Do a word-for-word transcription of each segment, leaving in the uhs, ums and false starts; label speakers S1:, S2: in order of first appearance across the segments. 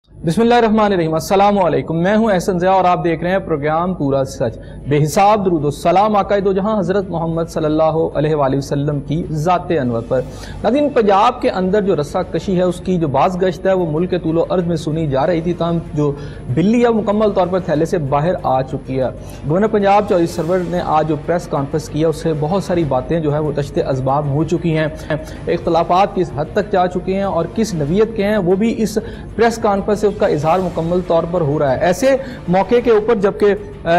S1: बिस्मिल्लाहिर्रहमानिर्रहीम, अस्सलाम वालेकुम। मैं हूं एहसन ज़िया और आप देख रहे हैं प्रोग्राम पूरा सच। बेहिसाब दुरूद व सलाम आक़ाए दो जहां हज़रत मोहम्मद सल्लल्लाहु अलैहि वसल्लम की ज़ाते अनवर पर। लेकिन पंजाब के अंदर जो रस्सा कशी है उसकी जो बाज़ गश्त है वो मुल्क के तूलो अर्ज़ में सुनी जा रही थी, ताहम जो बिल्ली है मुकम्मल तौर पर थैले से बाहर आ चुकी है। गवर्नर पंजाब चौधरी सरवर ने आज जो प्रेस कॉन्फ्रेंस किया उससे बहुत सारी बातें जो है वो तश्ते असबाब हो चुकी हैं। इख्तलाफात किस हद तक जा चुके हैं और किस नवीयत के हैं वो भी इस प्रेस कॉन्फ्रेंस से उसका इजहार मुकम्मल तौर पर हो रहा है। ऐसे मौके के ऊपर जबकि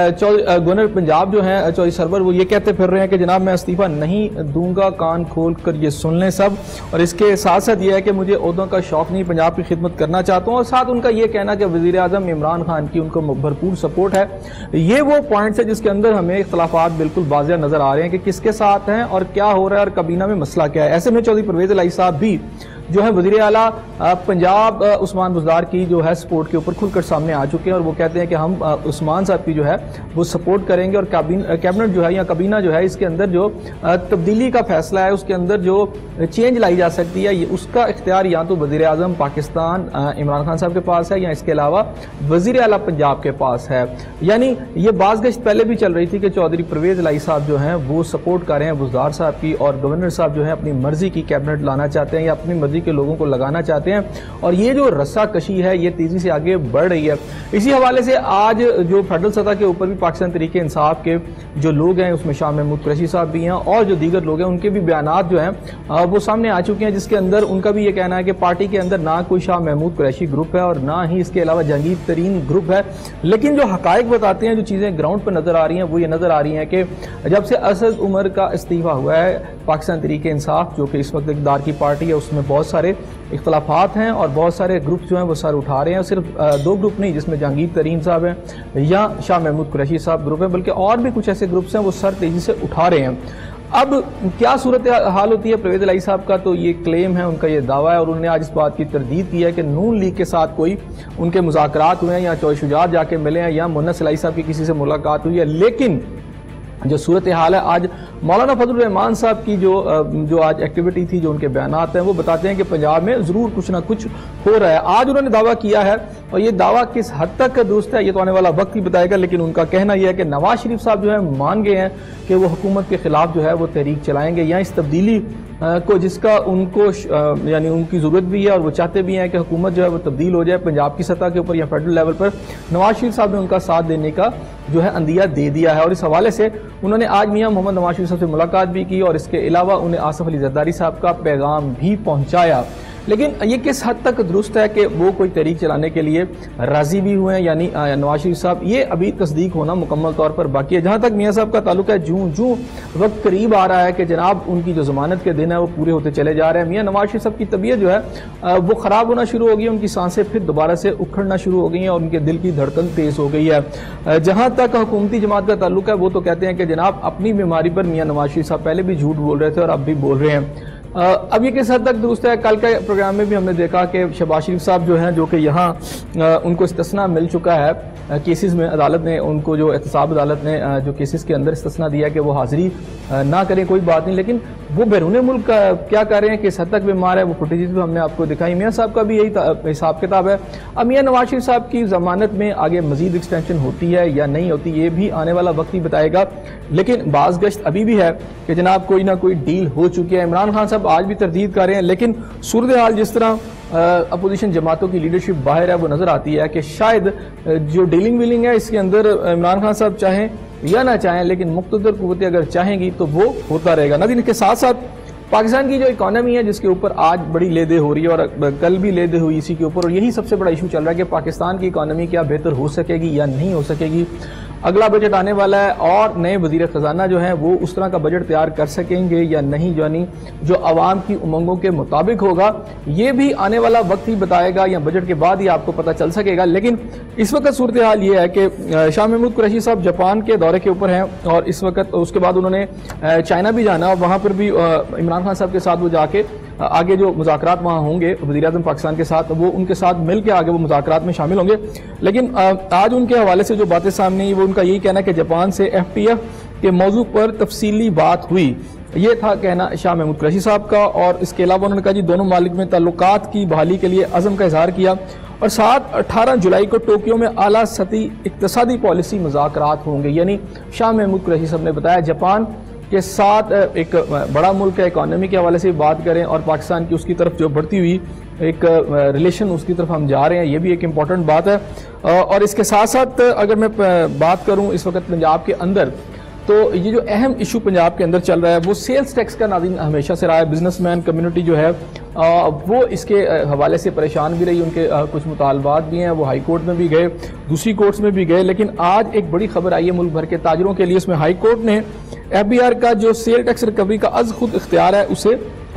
S1: गवर्नर पंजाब जो है चौधरी सरवर वो ये कहते फिर रहे हैं कि जनाब मैं इस्तीफा नहीं दूंगा, कान खोल कर ये सुन लें सब, और इसके साथ साथ ये है कि मुझे ओहदों का शौक नहीं, पंजाब की खिदमत करना चाहता हूँ। और साथ उनका ये कहना कि वज़ीर आज़म इमरान खान की उनको भरपूर सपोर्ट है। ये वो पॉइंट्स है जिसके अंदर हमें इख्तलाफात बिल्कुल वाज़ेह नजर आ रहे हैं कि किसके साथ हैं और क्या हो रहा है और काबीना में मसला क्या है। ऐसे में चौधरी परवेज़ इलाही साहब भी जो है वज़ीर आला पंजाब उस्मान बुज़दार की जो है सपोर्ट के ऊपर खुलकर सामने आ चुके हैं और वो कहते हैं कि हम उस्मान साहब की जो है वो सपोर्ट करेंगे और कैबिनेट जो है या काबीना जो है इसके अंदर जो तब्दीली का फैसला है उसके अंदर जो चेंज लाई जा सकती है ये उसका इख्तियार या तो वज़ीर आज़म पाकिस्तान इमरान खान साहब के पास है या इसके अलावा वज़ीर आला पंजाब के पास है। यानी ये बाज़ गश्त पहले भी चल रही थी कि चौधरी परवेज़ इलाही साहब जो हैं वो सपोर्ट कर रहे हैं बुज़दार साहब की और गवर्नर साहब जो है अपनी मर्जी की कैबिनेट लाना चाहते हैं या अपनी मर्जी के लोगों को लगाना चाहते हैं और ये जो रस्सा कशी है ये तेजी से आगे बढ़ रही है। इसी हवाले से आज जो फेडरल सतह के ऊपर भी पाकिस्तान तहरीक इंसाफ के जो लोग हैं उसमें शाह महमूद कुरैशी साहब भी हैं और जो दीगर लोग हैं उनके भी बयानात जो हैं वो सामने आ चुके हैं, जिसके अंदर उनका भी ये कहना है कि पार्टी के अंदर ना कोई शाह महमूद कुरैशी ग्रुप है और ना ही इसके अलावा जहांगीर तरीन ग्रुप है। लेकिन जो हकायक बताते हैं, जो चीज़ें ग्राउंड पर नजर आ रही हैं वो ये नजर आ रही हैं कि जब से असद उमर का इस्तीफा हुआ है पाकिस्तान तहरीक इंसाफ जो कि इस वक्त इक़्तिदार की पार्टी है उसमें बहुत सारे इख्तलाफात हैं और बहुत सारे ग्रुप जो हैं वो सर उठा रहे हैं। सिर्फ दो ग्रुप नहीं जिसमें जहांगीर तरीन साहब हैं या शाह महमूद कुरैशी साहब ग्रुप है, बल्कि और भी कुछ ऐसे ग्रुप्स हैं वो सर तेजी से उठा रहे हैं। अब क्या सूरत हाल होती है परवेज़ इलाही साहब का, तो ये क्लेम है, उनका ये दावा है और उन्होंने आज इस बात की तरदीद की है कि नून लीग के साथ कोई उनके मुज़ाकरात हुए हैं या चौधरी शुजात जाके मिले हैं या मुन्नस इलाही साहब की किसी से मुलाकात हुई है। लेकिन जो सूरत हाल है आज मौलाना फजलुर रहमान साहब की जो जो आज एक्टिविटी थी, जो उनके बयानात हैं वो बताते हैं कि पंजाब में ज़रूर कुछ ना कुछ हो रहा है। आज उन्होंने दावा किया है और ये दावा किस हद तक दुरुस्त है ये तो आने वाला वक्त ही बताएगा, लेकिन उनका कहना यह है कि नवाज शरीफ साहब जो है मान गए हैं कि वो हुकूमत के खिलाफ जो है वो तहरीक चलाएंगे या इस तब्दीली को जिसका उनको यानी उनकी ज़रूरत भी है और वो चाहते भी हैं कि हुकूमत जो है वो तब्दील हो जाए पंजाब की सतह के ऊपर या फेडरल लेवल पर। नवाज शरीफ साहब ने उनका साथ देने का जो है अंदिया दे दिया है और इस हवाले से उन्होंने आज मियां मोहम्मद नवाज शरीफ साहब से मुलाकात भी की और इसके अलावा उन्हें आसिफ अली जरदारी साहब का पैगाम भी पहुँचाया। लेकिन ये किस हद तक दुरुस्त है कि वो कोई तहरीक चलाने के लिए राजी भी हुए हैं यानी नवाज शरीफ साहब, ये अभी तस्दीक होना मुकम्मल तौर पर बाकी है। जहाँ तक मियाँ साहब का ताल्लुक है, जूं जूं वक्त करीब आ रहा है कि जनाब उनकी जो जमानत के दिन है वो पूरे होते चले जा रहे हैं, मियाँ नवाज शरीफ साहब की तबीयत जो है वो ख़राब होना शुरू हो गई है, उनकी सांसें फिर दोबारा से उखड़ना शुरू हो गई हैं और उनके दिल की धड़कन तेज़ हो गई है। जहाँ तक हुकूमती जमात का ताल्लुक है वो तो कहते हैं कि जनाब अपनी बीमारी पर मियाँ नवाज शरीफ साहब पहले भी झूठ बोल रहे थे और अब भी बोल रहे हैं। अब ये किस हद तक दुरुस्त है, कल के प्रोग्राम में भी हमने देखा कि शहबाज शरीफ साहब जो हैं जो कि यहाँ उनको इस्तिस्ना मिल चुका है केसेस में, अदालत ने उनको जो एहतसाब अदालत ने जो केसेस के अंदर इस्तिस्ना दिया कि वो हाज़िरी ना करें कोई बात नहीं, लेकिन वो बैरून मुल्क क्या कर रहे हैं, किस हद तक बीमार है, वो फुटेजेस भी हमने आपको दिखाई। मियाँ साहब का भी यही हिसाब किताब है। अब मियाँ नवाज शरीफ साहब की ज़मानत में आगे मजीद एक्सटेंशन होती है या नहीं होती ये भी आने वाला वक्त ही बताएगा, लेकिन बाज़ गश्त अभी भी है कि जनाब कोई ना कोई डील हो चुकी है। इमरान खान साहब आज भी तरदीद कर रहे हैं, लेकिन सूरत हाल जिस तरह अपोजिशन जमातों की लीडरशिप बाहर है वो नज़र आती है कि शायद जो डीलिंग वीलिंग है इसके अंदर इमरान खान साहब चाहें या ना चाहें, लेकिन मुक़्तदर क़ुव्वतें अगर चाहेंगी तो वो होता रहेगा। नाज़रीन, इसके साथ साथ पाकिस्तान की जो इकॉनमी है जिसके ऊपर आज बड़ी लेदे हो रही है और कल भी लेदे हुई इसी के ऊपर, और यही सबसे बड़ा इशू चल रहा है कि पाकिस्तान की इकॉनमी क्या बेहतर हो सकेगी या नहीं हो सकेगी। अगला बजट आने वाला है और नए वजीर खजाना जो है वो उस तरह का बजट तैयार कर सकेंगे या नहीं, यानी जो आवाम की उमंगों के मुताबिक होगा, ये भी आने वाला वक्त ही बताएगा या बजट के बाद ही आपको पता चल सकेगा। लेकिन इस वक्त सूरत हाल ये है कि शाह महमूद कुरैशी साहब जापान के दौरे के ऊपर हैं और इस वक्त उसके बाद उन्होंने चाइना भी जाना और वहाँ पर भी इमरान खान साहब के साथ वो जाके आगे जो मुज़ाकरात वहाँ होंगे वज़ीर आज़म पाकिस्तान के साथ, वो उनके साथ मिल के आगे वो मुज़ाकरात में शामिल होंगे। लेकिन आज उनके हवाले से जो बातें सामने आई वो उनका यही कहना है कि जापान से एफ टी एफ के मौजू पर तफसीली बात हुई, ये था कहना शाह महमूद कुरैशी साहब का। और इसके अलावा उन्होंने कहा जी दोनों मालिक में ताल्लुकात की बहाली के लिए अज़म का इजहार किया اور سات اٹھارہ جولائی کو ٹوکیو میں اعلیٰ سطحی اقتصادی پالیسی مذاکرات ہوں گے. یعنی شاہ محمود قریشی صاحب نے بتایا جاپان کے ساتھ ایک بڑا ملک ہے, اکانومی کے حوالے سے بات کریں اور پاکستان کی اس کی طرف جو بڑھتی ہوئی ایک ریلیشن اس کی طرف ہم جا رہے ہیں, یہ بھی ایک امپورٹنٹ بات ہے. اور اس کے ساتھ ساتھ اگر میں بات کروں اس وقت پنجاب کے اندر, تو یہ جو اہم ایشو پنجاب کے اندر چل رہا ہے وہ سیلز ٹیکس کا ناظرین ہمیشہ سے رہا ہے. بزنس مین کمیونٹی جو ہے وہ اس کے حوالے سے پریشان بھی رہی, ان کے کچھ مطالبات بھی ہیں, وہ ہائی کورٹ میں بھی گئے, دوسری کورٹس میں بھی گئے. لیکن آج ایک بڑی خبر آئی ہے ملک بھر کے تاجروں کے لیے, اس میں ہائی کورٹ نے ایف بی آر کا جو سیل ٹیکس ریکوری کا از خود اختیار ہے اسے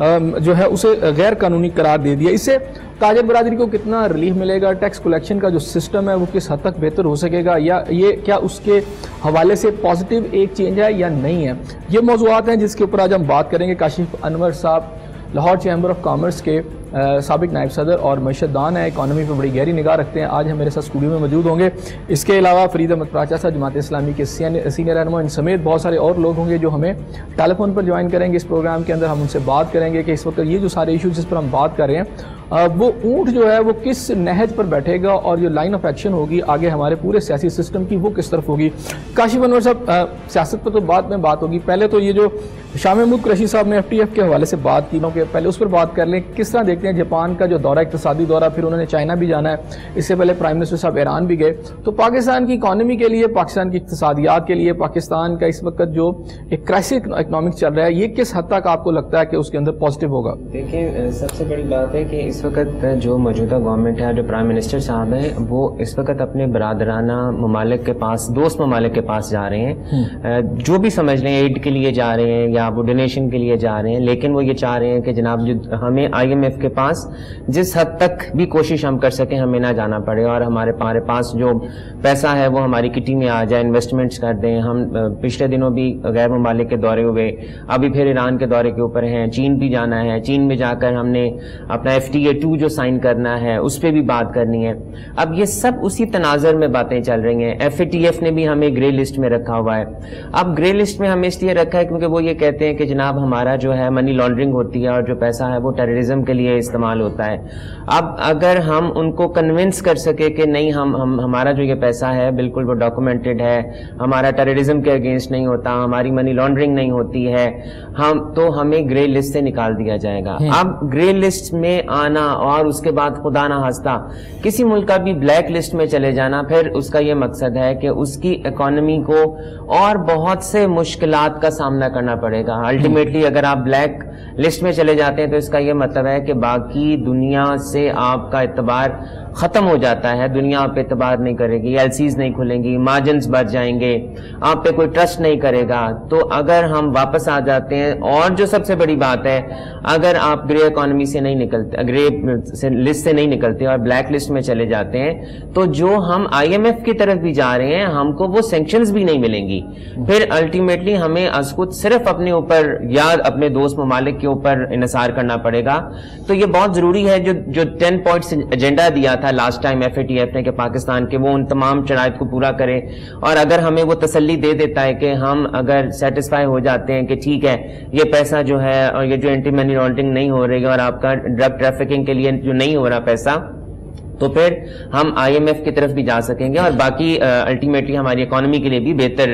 S1: جو ہے اسے غیر قانونی قرار دے دیا. اس سے تاجر برادری کو کتنا ریلیف ملے گا, ٹیکس کلیکشن کا جو سسٹم ہے وہ کس حد تک بہتر ہو سکے گا, یا یہ کیا اس کے حوالے سے پازیٹیو ایک چینج ہے یا نہیں ہے, یہ موضوعات ہیں جس کے اوپر آج ہم بات کریں گے. کاشف انور صاحب لاہور چیمبر آف کامرس کے سابق نائب صدر اور معیشت دان ہیں, اکانومی پہ بڑی گہری نگاہ رکھتے ہیں, آج ہم میرے ساتھ اسٹوڈیو میں موجود ہوں گے. اس کے علاوہ فرید احمد پراچا صاحب جماعت اسلامی کے سینئر رہنما, ان سمیت بہت سارے اور لوگ ہوں گے جو ہمیں ٹیلی فون پر جوائن کریں گے اس پروگرام کے اندر. ہم ان سے بات کریں گے کہ اس وقت یہ جو سارے ایشوز جس پر ہم بات کر رہے ہیں وہ اونٹ جو ہے وہ کس نہج پر بیٹھے گا, اور جو لائن آف ایکشن ہوگی آگے ہمارے پورے سیاسی سسٹم کی وہ کس طرف ہوگی. کاشف انور صاحب, سیاست پر تو بعد میں بات ہوگی, پہلے تو یہ جو شاہ محمود قریشی صاحب نے ایف ٹی ایف کے حوالے سے بات کی, کہ پہلے اس پر بات کر لیں. کس طرح دیکھتے ہیں جاپان کا جو دورہ, اقتصادی دورہ, پھر انہوں نے چائنا بھی جانا ہے, اس سے پہلے پرائم منسٹر صاحب ایران بھی گئے, تو پاکستان کی اکانومی کے لیے, پاکستان کی اقتصادیات کے لیے, پاکستان کا اس وقت جو ایک کرائسس اکنامک چل رہا ہے, یہ کس حد تک آپ کو لگتا ہے کہ اس کے اندر پازیٹیو ہوگا؟
S2: دیکھیں, سب سے بڑی بات ہے کہ اس وقت جو موجودہ گورنمنٹ ہے, جو پرائم منسٹر صاحب ہیں, وہ اس وقت اپنے برادرانہ ممالک کے پاس, دوست ممالک کے پاس جا رہے ہیں, جو بھی سمجھ لیں ایڈ کے لیے جا رہے ہیں یا وہ ڈونیشن کے لیے جا رہے ہیں, لیکن وہ یہ چاہ رہے ہیں کہ جناب جو ہمیں آئی ایم ایف کے پاس جس حد تک بھی کوشش ہم کر سکیں ہمیں نہ جانا پڑے, اور ہمارے ہمارے پاس جو پیسہ ہے وہ ہماری کٹی میں آ جائے, انویسٹمنٹس کر دیں. ہم پچھلے دنوں بھی غیر ممالک کے دورے ہوئے, ابھی پھر ایران کے دورے کے اوپر ہیں, چین بھی جانا ہے, چین میں جا کر ہم نے اپنا ایف ٹی اے ٹو جو سائن کرنا ہے اس پہ بھی بات کرنی ہے. اب یہ سب اسی تناظر میں باتیں چل رہی ہیں. ایف اے ٹی ایف نے بھی ہمیں گرے لسٹ میں رکھا ہوا ہے. اب گرے لسٹ میں ہمیں اس لیے رکھا ہے کیونکہ وہ یہ کہتے ہیں کہ جناب ہمارا جو ہے منی لانڈرنگ ہوتی ہے اور جو پیسہ ہے وہ ٹیررزم کے لیے استعمال ہوتا ہے. اب اگر ہم ان کو کنونس کر سکے کہ نہیں, ہم ہم ہمارا جو یہ پیسہ ہے بالکل وہ ڈاکومنٹڈ ہے, ہمارا ٹیررزم کے اگینسٹ نہیں ہوتا, ہماری منی لانڈرنگ نہیں ہوتی ہے, ہم تو ہمیں گرے لسٹ سے نکال دیا جائے گا. اب گرے لسٹ میں آنا اور اس کے بعد خدا نہ خواستہ کسی ملک کا بھی بلیک لسٹ میں چلے جانا, پھر اس کا یہ مقصد ہے کہ اس کی اکانومی کو اور بہت سے مشکلات کا سامنا کرنا پڑے گا. الٹیمیٹلی اگر آپ بلیک لسٹ میں چلے جاتے ہیں تو اس کا یہ مطلب ہے کہ باقی دنیا سے آپ کا اعتبار ختم ہو جاتا ہے, دنیا آپ پہ اعتبار نہیں کرے گی, ایل سیز نہیں کھلیں گی, مارجنز بچ جائیں گے, آپ پہ کوئی ٹرسٹ نہیں کرے گا. تو اگر ہم واپس آ جاتے ہیں, اور جو سب سے بڑی بات ہے, اگر آپ گرے اکانومی سے نہیں نکلتے, گرے لسٹ سے نہیں نکلتے اور بلیک لسٹ میں چلے جاتے ہیں, تو جو ہم آئی ایم ایف کی طرف بھی جا رہے ہیں ہم کو وہ سینکشنز بھی نہیں ملیں گی. پھر الٹیمیٹلی ہمیں از خود صرف اپنے اوپر یا اپنے دوست ممالک کے اوپر انحصار کرنا پڑے گا. تو یہ بہت ضروری ہے, جو جو ٹین پوائنٹس ایجنڈا دیا تھا last time F A T F نے کہ پاکستان کے, وہ ان تمام شرائط کو پورا کرے. اور اگر ہمیں وہ تسلی دے دیتا ہے کہ ہم اگر سیٹسفائی ہو جاتے ہیں کہ ٹھیک ہے یہ پیسہ جو ہے اور یہ جو اینٹی منی لانڈرنگ نہیں ہو رہی ہے اور آپ کا ڈرگ ٹریفکنگ کے لیے جو نہیں ہو رہا پیسہ, تو پھر ہم آئی ایم ایف کی طرف بھی جا سکیں گے اور باقی الٹیمیٹلی ہماری اکانومی کے لیے بھی بہتر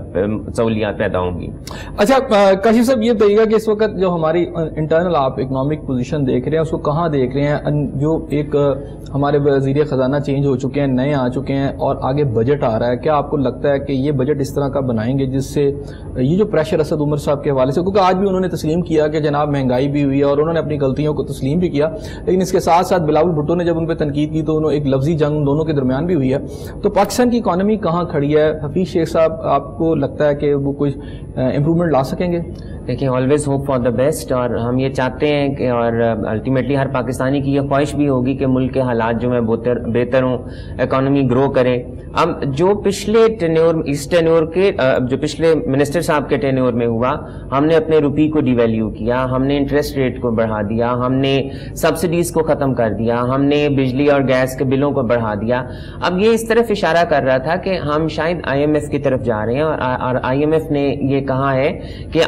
S2: سہولیات پیدا ہوں گی.
S1: اچھا کاشف صاحب, یہ بتائیے گا کہ اس وقت جو ہماری انٹرنل آپ اکنامک پوزیشن دیکھ رہے ہیں اس کو کہاں دیکھ رہے ہیں؟ جو ایک ہمارے وزیر خزانہ چینج ہو چکے ہیں, نئے آ چکے ہیں, اور آگے بجٹ آ رہا ہے, کیا آپ کو لگتا ہے کہ یہ بجٹ اس طرح کا بنائیں گے جس سے یہ جو پریشر اسد عمر صاحب کے حوالے سے, کیونکہ آج بھی انہوں نے تسلیم کیا کہ جناب مہنگائی بھی ہوئی ہے اور انہوں نے اپنی غلطیوں کو تسلیم بھی کیا, لیکن اس کے ساتھ ساتھ بلاول بھٹو نے جب ان پہ تنقید کی تو انہوں ایک لفظی جنگ دونوں کے درمیان بھی ہوئی ہے. تو پاکستان کی اکانومی کہاں کھڑی ہے؟ حفیظ شیخ صاحب, آپ کو لگتا ہے کہ وہ کوئی امپرومنٹ لا سکیں گے؟
S2: دیکھیں, always hope for the best, اور ہم یہ چاہتے ہیں کہ, اور الٹیمیٹلی ہر پاکستانی کی یہ خواہش بھی ہوگی کہ ملک کے حالات جو ہیں بہتر بہتر ہوں, اکانومی گرو کرے. اب جو پچھلے ٹینیور اس ٹینیور کے جو پچھلے منسٹر صاحب کے ٹینیور میں ہوا, ہم نے اپنے روپی کو ڈی ویلیو کیا, ہم نے انٹرسٹ ریٹ کو بڑھا دیا, ہم نے سبسڈیز کو ختم کر دیا, ہم نے بجلی اور گیس کے بلوں کو بڑھا دیا. اب یہ اس طرف اشارہ کر رہا تھا کہ ہم شاید آئی ایم ایف کی طرف جا رہے ہیں, اور آئی ایم ایف نے یہ کہا ہے کہ آپ ان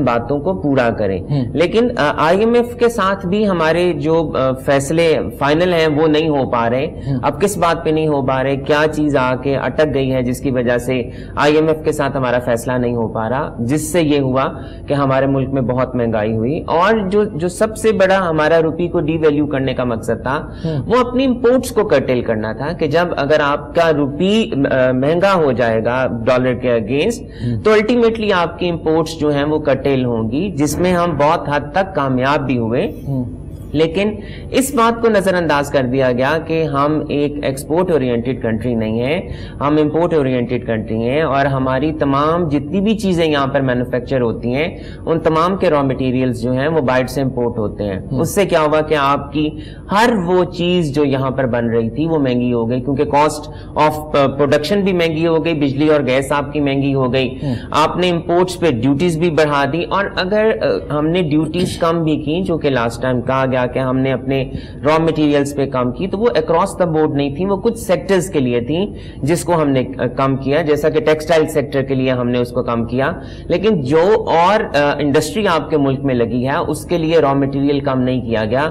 S2: باتوں کو پورا کریں. لیکن آئی ایم ایف کے ساتھ بھی ہمارے جو فیصلے فائنل ہیں وہ نہیں ہو پا رہے. اب کس بات پہ نہیں ہو پا رہے, کیا چیز آ کے اٹک گئی ہے جس کی وجہ سے آئی ایم ایف کے ساتھ ہمارا فیصلہ نہیں ہو پا رہا, جس سے یہ ہوا کہ ہمارے ملک میں بہت مہنگائی ہوئی. اور جو جو سب سے بڑا ہمارا روپی کو ڈی ویلیو کرنے کا مقصد تھا وہ اپنی امپورٹس کو کرٹیل کرنا تھا, کہ جب اگر آپ کا روپی مہنگا ہو جائے گا ڈالر کے اگینسٹ تو الٹیمیٹلی آپ کی امپورٹس جو ہیں وہ کرٹیل ہوں گی, جس میں ہم بہت حد تک کامیاب بھی ہوئے. لیکن اس بات کو نظر انداز کر دیا گیا کہ ہم ایک ایکسپورٹ اورینٹڈ کنٹری نہیں ہیں, ہم امپورٹ اورینٹڈ کنٹری ہیں, اور ہماری تمام جتنی بھی چیزیں یہاں پر مینوفیکچر ہوتی ہیں ان تمام کے را مٹیریلز جو ہیں وہ باہر سے امپورٹ ہوتے ہیں. اس سے کیا ہوا کہ آپ کی ہر وہ چیز جو یہاں پر بن رہی تھی وہ مہنگی ہو گئی, کیونکہ کاسٹ آف پروڈکشن بھی مہنگی ہو گئی, بجلی اور گیس آپ کی مہنگی ہو گئی, آپ نے امپورٹس پہ ڈیوٹیز بھی بڑھا دی. اور اگر ہم نے ڈیوٹیز کم بھی کی, جو کہ لاسٹ ٹائم کہا گیا کہ ہم نے اپنے را مٹیریلز پہ کم کی, تو وہ اکراس دا بورڈ نہیں تھی, وہ کچھ سیکٹرز کے لیے تھیں جس کو ہم نے کم کیا, جیسا کہ ٹیکسٹائل سیکٹر کے لیے ہم نے اس کو کم کیا. لیکن جو اور انڈسٹری آپ کے ملک میں لگی ہے اس کے لیے را مٹیریل کم نہیں کیا گیا.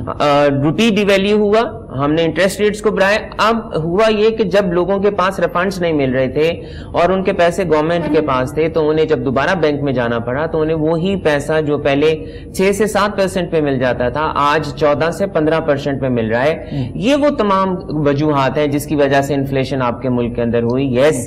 S2: روپی ڈی ویلیو ہوا, ہم نے انٹرسٹ ریٹس کو بڑھائے. اب ہوا یہ کہ جب لوگوں کے پاس ریفنڈس نہیں مل رہے تھے اور ان کے پیسے گورنمنٹ کے پاس تھے, تو انہیں جب دوبارہ بینک میں جانا پڑا تو انہیں وہی پیسہ جو پہلے چھ سے سات پرسنٹ پہ مل جاتا تھا آج چودہ سے پندرہ پرسنٹ پہ مل رہا ہے. یہ وہ تمام وجوہات ہیں جس کی وجہ سے انفلیشن آپ کے ملک کے اندر ہوئی. یس,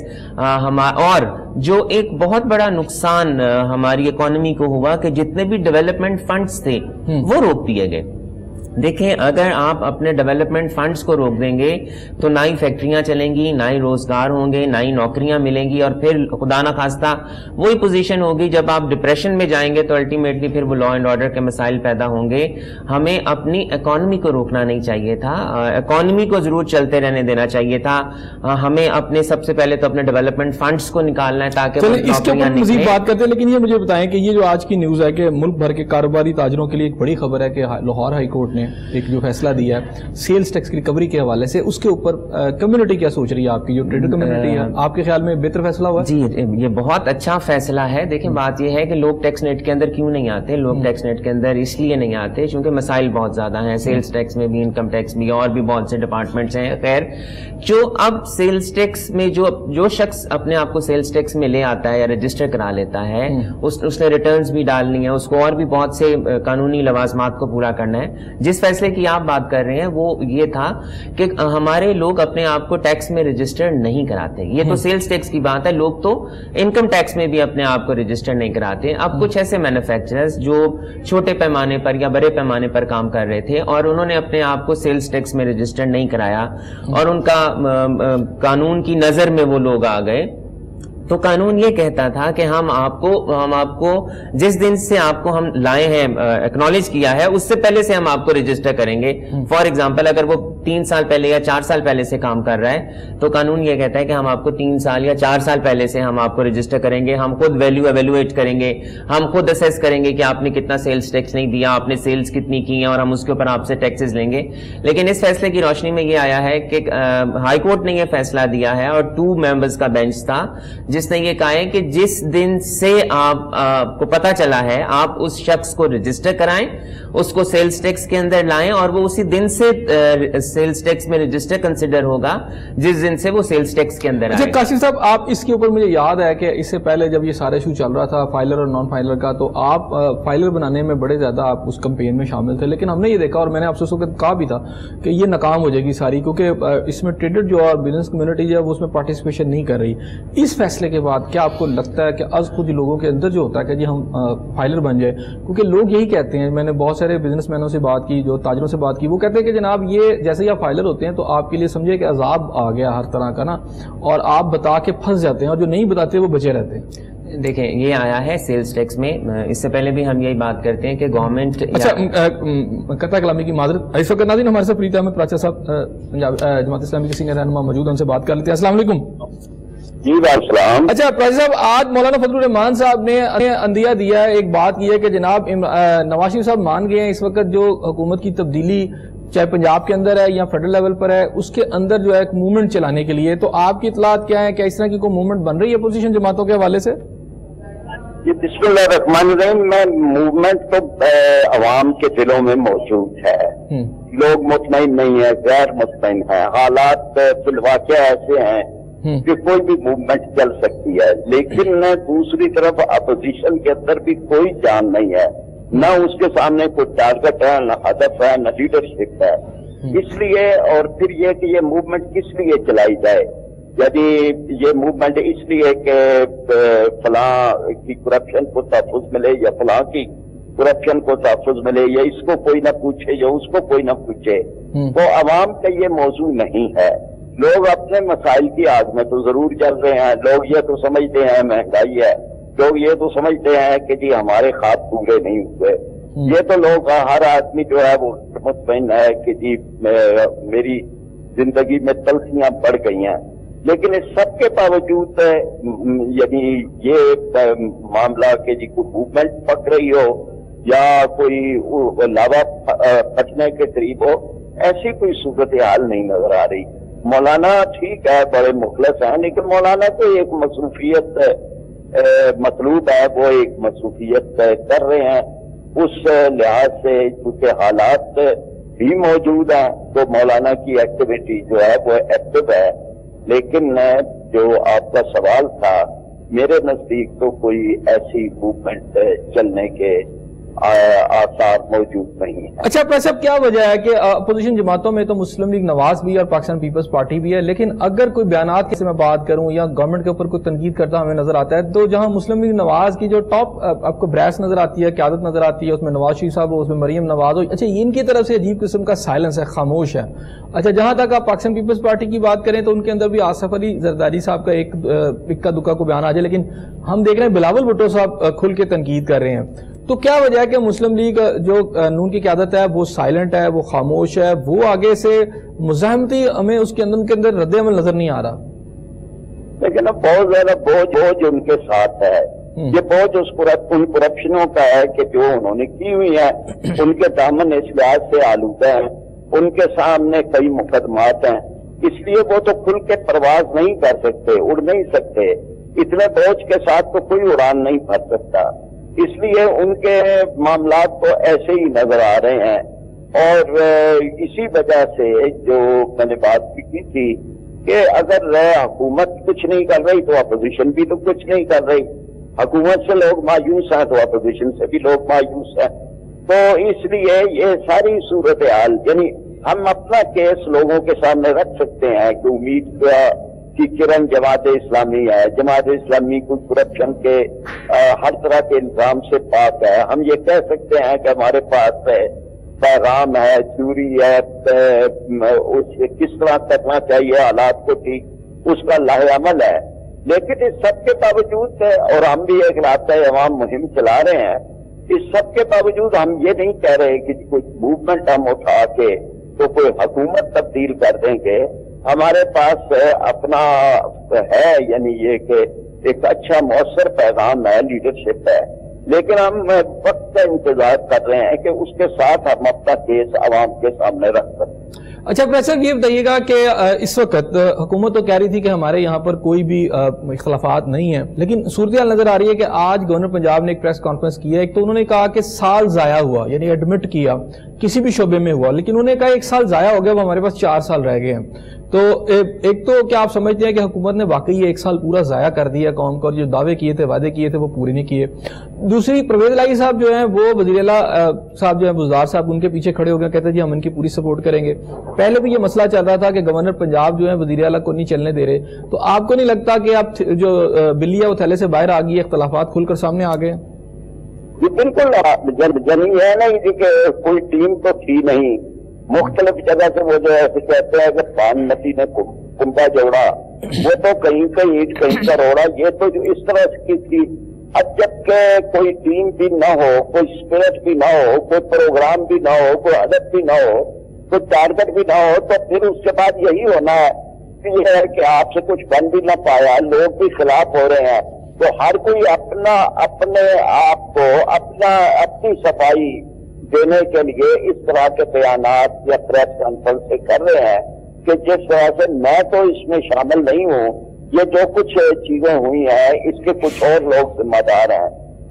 S2: اور جو ایک بہت بڑا نقصان ہماری اکانومی کو ہوا کہ جتنے بھی ڈیولپمنٹ فنڈز تھے وہ روک دیے گئے. دیکھیں, اگر آپ اپنے ڈیولپمنٹ فنڈز کو روک دیں گے تو نہ ہی فیکٹریاں چلیں گی, نہ ہی روزگار ہوں گے, نہ ہی نوکریاں ملیں گی, اور پھر خدا نہ خواستہ وہی پوزیشن ہوگی جب آپ ڈپریشن میں جائیں گے تو الٹیمیٹلی پھر وہ لا اینڈ آرڈر کے مسائل پیدا ہوں گے. ہمیں اپنی اکانومی کو روکنا نہیں چاہیے تھا, اکانومی کو ضرور چلتے رہنے دینا چاہیے تھا. ہمیں اپنے سب سے پہلے تو اپنے ڈیولپمنٹ فنڈز کو نکالنا ہے تاکہ
S1: اس کے اوپر مزید بات کرتے ہیں. لیکن یہ مجھے بتائیں کہ یہ جو آج کی نیوز ہے کہ ملک بھر کے کاروباری تاجروں کے لیے ایک بڑی خبر ہے کہ لاہور ہائی کورٹ نے ایک جو فیصلہ دیا ہے سیلز ٹیکس کی ریکوری کے حوالے سے, اس کے اوپر کمیونٹی کیا سوچ رہی ہے, آپ کی جو ٹریڈر کمیونٹی ہے, آپ کے خیال میں بہتر فیصلہ ہوا؟
S2: جی, یہ بہت اچھا فیصلہ ہے. دیکھیں, بات یہ ہے کہ لوگ ٹیکس نیٹ کے اندر کیوں نہیں آتے. لوگ ٹیکس نیٹ کے اندر اس لیے نہیں آتے کیونکہ مسائل بہت زیادہ ہیں, سیلز ٹیکس میں بھی, انکم ٹیکس بھی, اور بھی بہت سے ڈپارٹمنٹس ہیں. خیر, جو اب سیلز ٹیکس میں جو جو شخص اپنے آپ کو سیلز ٹیکس میں لے آتا ہے یا رجسٹر کرا لیتا ہے, اس نے ریٹرنز بھی ڈالنی ہے, اس کو اور بھی بہت سے قانونی لوازمات کو پورا کرنا ہے. جس فیصلے کی آپ بات کر رہے ہیں وہ یہ تھا کہ ہمارے لوگ اپنے آپ کو ٹیکس میں رجسٹر نہیں کراتے. یہ تو سیلز ٹیکس کی بات ہے, لوگ تو انکم ٹیکس میں بھی اپنے آپ کو رجسٹر نہیں کراتے. اب کچھ ایسے مینوفیکچررز جو چھوٹے پیمانے پر یا بڑے پیمانے پر کام کر رہے تھے اور انہوں نے اپنے آپ کو سیلز ٹیکس میں رجسٹر نہیں کرایا, اور ان کا قانون کی نظر میں وہ لوگ آ گئے, تو قانون یہ کہتا تھا کہ ہم آپ کو ہم آپ کو جس دن سے آپ کو ہم لائے ہیں, ایکنالج کیا ہے, اس سے پہلے سے ہم آپ کو رجسٹر کریں گے. فار ایگزامپل, اگر وہ تین سال پہلے یا چار سال پہلے سے کام کر رہا ہے تو قانون یہ کہتا ہے کہ ہم آپ کو تین سال یا چار سال پہلے سے ہم آپ کو رجسٹر کریں گے. ہم خود ویلیو ایویلویٹ کریں گے, ہم خود اسیس کریں گے کہ آپ نے کتنا سیلز ٹیکس نہیں دیا, آپ نے سیلز کتنی کی ہیں, اور ہم اس کے اوپر آپ سے ٹیکسز لیں گے. لیکن اس فیصلے کی روشنی میں یہ آیا ہے کہ ہائی کورٹ نے یہ فیصلہ دیا ہے, اور ٹو ممبرز کا بینچ تھا جس نے یہ کہا ہے کہ جس دن سے آپ کو پتا چلا ہے آپ اس شخص کو رجسٹر کرائیں, اس کو سیلز ٹیکس کے اندر لائیں, اور وہ اسی دن سے سیلز ٹیکس میں رجسٹر کنسیڈر ہوگا جس دن سے وہ سیلز ٹیکس کے اندر آئے.
S1: کاشف صاحب, آپ اس کے اوپر مجھے یاد ہے کہ اس سے پہلے جب یہ سارا ایشو چل رہا تھا فائلر اور نان فائلر کا, تو آپ فائلر بنانے میں بڑے زیادہ آپ اس کمپین میں شامل تھے. لیکن ہم نے یہ دیکھا, اور میں نے آپ سے اس وقت کہا بھی تھا کہ یہ ناکام ہو جائے گی ساری, کیونکہ اس میں ٹریڈر جو اور بزنس کمیونٹی جو ہے وہ اس میں پارٹیسپیشن نہیں کر رہی. اس فیصلے کے بعد کیا آپ کو لگتا ہے کہ از خود لوگوں کے اندر جو ہوتا ہے کہ جی ہم فائلر بن جائے, کیونکہ لوگ یہی کہتے ہیں, میں نے بہت سارے بزنس مینوں سے بات کی, جو تاجروں سے بات کی, وہ کہتے ہیں کہ جناب یہ جیسے ہی آپ فائلر ہوتے ہیں تو آپ کے لیے سمجھے کہ عذاب آ گیا ہر طرح کا نا, اور آپ بتا کے پھنس جاتے ہیں, اور جو نہیں بتاتے وہ بچے رہتے ہیں.
S2: دیکھیں, یہ آیا ہے سیلز ٹیکس میں, اس سے پہلے بھی ہم یہی بات کرتے ہیں کہ گورنمنٹ,
S1: اچھا قطع کلامی کی معذرت, اس وقت ناظرین ہمارے ساتھ پریت احمد پراچا صاحب جماعت اسلامی کے سینئر رہنما موجود ہیں, ان سے بات کر لیتے ہیں. السلام علیکم.
S3: جی السلام.
S1: اچھا پراچا صاحب, آج مولانا فضل الرحمان صاحب نے اندیا دیا ہے, ایک بات کی ہے کہ جناب نواز شریف صاحب مان گئے ہیں اس وقت جو حکومت کی تبدیلی چاہے پنجاب کے اندر ہے یا فیڈرل لیول پر ہے, اس کے اندر جو ہے ایک موومنٹ چلانے کے لیے. تو آپ کی اطلاعات کیا ہے, کیا اس طرح کی کوئی موومنٹ بن رہی ہے اپوزیشن جماعتوں کے حوالے سے؟
S3: یہ بسم اللہ الرحمن الرحیم میں موومنٹ تو عوام کے دلوں میں موجود ہے، لوگ مطمئن نہیں ہیں، غیر مطمئن ہیں، حالات فی الواقع ایسے ہیں کہ کوئی بھی موومنٹ چل سکتی ہے، لیکن دوسری طرف اپوزیشن کے اندر بھی کوئی جان نہیں ہے، نہ اس کے سامنے کوئی ٹارگٹ ہے، نہ ہدف ہے، نہ لیڈرشپ ہے۔ اس لیے اور پھر یہ کہ یہ موومنٹ کس لیے چلائی جائے، یعنی یہ موومنٹ اس لیے کہ فلاں کی کرپشن کو تحفظ ملے یا فلاں کی کرپشن کو تحفظ ملے، یا اس کو کوئی نہ پوچھے یا اس کو کوئی نہ پوچھے، تو عوام کا یہ موضوع نہیں ہے۔ لوگ اپنے مسائل کی آگ میں تو ضرور چل رہے ہیں، لوگ یہ تو سمجھتے ہیں مہنگائی ہے، لوگ یہ تو سمجھتے ہیں کہ جی ہمارے خواب پورے نہیں ہوئے، یہ تو لوگ ہر آدمی جو ہے وہ مطمئن ہے کہ جی میری زندگی میں تلخیاں بڑھ گئی ہیں۔ لیکن اس سب کے باوجود یعنی یہ معاملہ کہ جی کوئی موومنٹ پک رہی ہو یا کوئی لاوا پھٹنے کے قریب ہو، ایسی کوئی صورتحال نہیں نظر آ رہی۔ مولانا ٹھیک ہے، بڑے مخلص ہیں، لیکن مولانا کو ایک مصروفیت مطلوب ہے، وہ ایک مصروفیت کر رہے ہیں، اس لحاظ سے کیونکہ حالات بھی موجود ہیں تو مولانا کی ایکٹیویٹی جو ہے وہ ایکٹیو ہے۔ لیکن جو آپ کا سوال تھا، میرے نزدیک تو کوئی ایسی موومنٹ چلنے کے آثار موجود نہیں ہے۔
S1: اچھا پریس صاحب، کیا وجہ ہے کہ اپوزیشن جماعتوں میں تو مسلم لیگ نواز بھی ہے اور پاکستان پیپلز پارٹی بھی ہے، لیکن اگر کوئی بیانات کی سے میں بات کروں یا گورنمنٹ کے اوپر کوئی تنقید کرتا ہمیں نظر آتا ہے، تو جہاں مسلم لیگ نواز کی جو ٹاپ آپ کو بریس نظر آتی ہے، قیادت نظر آتی ہے، اس میں نواز شریف صاحب ہو، اس میں مریم نواز ہو، اچھا ان کی طرف سے عجیب قسم کا سائلنس ہے، خاموش ہے۔ اچھا جہاں تک آپ پاکستان پیپلز پارٹی کی بات کریں تو ان کے اندر بھی آصف علی زرداری صاحب کا ایک اکا دکا کو بیان آ جائے، لیکن ہم دیکھ رہے ہیں بلاول بھٹو صاحب کھل کے تنقید کر رہے ہیں۔ تو کیا وجہ ہے کہ مسلم لیگ جو نون کی قیادت ہے وہ سائلنٹ ہے، وہ خاموش ہے، وہ آگے سے مزاحمتی ہمیں اس کے اندر کے اندر رد عمل نظر نہیں آ رہا؟
S3: لیکن اب بہت زیادہ بوجھ بوجھ ان کے ساتھ ہے، یہ بوجھ اس ان کرپشنوں کا ہے کہ جو انہوں نے کی ہوئی ہے، ان کے دامن اس لحاظ سے آلودہ ہیں، ان کے سامنے کئی مقدمات ہیں، اس لیے وہ تو کھل کے پرواز نہیں کر سکتے، اڑ نہیں سکتے، اتنے بوجھ کے ساتھ تو کوئی اڑان نہیں بھر سکتا، اس لیے ان کے معاملات تو ایسے ہی نظر آ رہے ہیں۔ اور اسی وجہ سے جو میں نے بات بھی کی تھی کہ اگر حکومت کچھ نہیں کر رہی تو اپوزیشن بھی تو کچھ نہیں کر رہی، حکومت سے لوگ مایوس ہیں تو اپوزیشن سے بھی لوگ مایوس ہیں، تو اس لیے یہ ساری صورتحال یعنی ہم اپنا کیس لوگوں کے سامنے رکھ سکتے ہیں کہ امید کا کہ کرن جماعت اسلامی ہے، جماعت اسلامی کو کرپشن کے ہر طرح کے الزام سے پاک ہے، ہم یہ کہہ سکتے ہیں کہ ہمارے پاس پیغام ہے، تھیوری ہے، اسے کس طرح کرنا چاہیے حالات کو ٹھیک، اس کا لاہ عمل ہے، لیکن اس سب کے باوجود اور ہم بھی ایک رابطہ عوام مہم چلا رہے ہیں، اس سب کے باوجود ہم یہ نہیں کہہ رہے کہ کوئی موومنٹ ہم اٹھا کے تو کوئی حکومت تبدیل کر دیں گے، ہمارے پاس اپنا ہے یعنی یہ کہ ایک اچھا مؤثر پیغام ہے، لیڈرشپ ہے، لیکن ہم وقت کا انتظار کر رہے ہیں کہ اس کے ساتھ ہم اپنا کیس عوام کے سامنے رکھ سکیں۔
S1: اچھا پریس صاحب، یہ بتائیے گا کہ اس وقت حکومت تو کہہ رہی تھی کہ ہمارے یہاں پر کوئی بھی اختلافات نہیں ہیں، لیکن صورتحال نظر آ رہی ہے کہ آج گورنر پنجاب نے ایک پریس کانفرنس کی ہے، ایک تو انہوں نے کہا کہ سال ضائع ہوا، یعنی ایڈمٹ کیا کسی بھی شعبے میں ہوا، لیکن انہوں نے کہا ایک سال ضائع ہو گیا، وہ ہمارے پاس چار سال رہ گئے ہیں۔ تو ایک تو کیا آپ سمجھتے ہیں کہ حکومت نے واقعی یہ ایک سال پورا ضائع کر دیا قوم کو، اور جو دعوے کیے تھے، وعدے کیے تھے، وہ پورے نہیں کیے؟ دوسری، پرویز الہی صاحب جو ہیں وہ وزیر اعلیٰ صاحب جو ہیں بزدار صاحب ان کے پیچھے کھڑے ہو گئے، کہتے ہیں جی ہم ان کی پوری سپورٹ کریں گے۔ پہلے بھی یہ مسئلہ چل رہا تھا کہ گورنر پنجاب جو ہیں وزیر اعلیٰ کو نہیں چلنے دے رہے، تو آپ کو نہیں لگتا کہ اب جو بلی ہے وہ تھیلے سے باہر آ گئی، اختلافات کھل کر سامنے آ گئے؟
S3: جی بالکل، جنی ہے نا کہ کوئی ٹیم تو تھی نہیں، مختلف جگہ سے وہ جو ایسے کہتے ہیں کہ پان نتی نے کنبا جوڑا، وہ تو کہیں کہیں اینٹ کہیں کا روڑا، یہ تو جو اس طرح کی تھی۔ اب جب کہ کوئی ٹیم بھی نہ ہو، کوئی اسپرٹ بھی نہ ہو، کوئی پروگرام بھی نہ ہو، کوئی ہدف بھی نہ ہو، کوئی ٹارگٹ بھی نہ ہو، تو پھر اس کے بعد یہی ہونا ہے کہ یہ ہے کہ آپ سے کچھ بن بھی نہ پایا، لوگ بھی خلاف ہو رہے ہیں، تو ہر کوئی اپنا اپنے آپ کو اپنا اپنی صفائی دینے کے لیے اس طرح کے بیانات یا پریس کانفرنس سے کر رہے ہیں کہ جس طرح سے میں تو اس میں شامل نہیں ہوں، یہ جو کچھ چیزیں ہوئی ہیں اس کے کچھ اور لوگ ذمہ دار ہیں،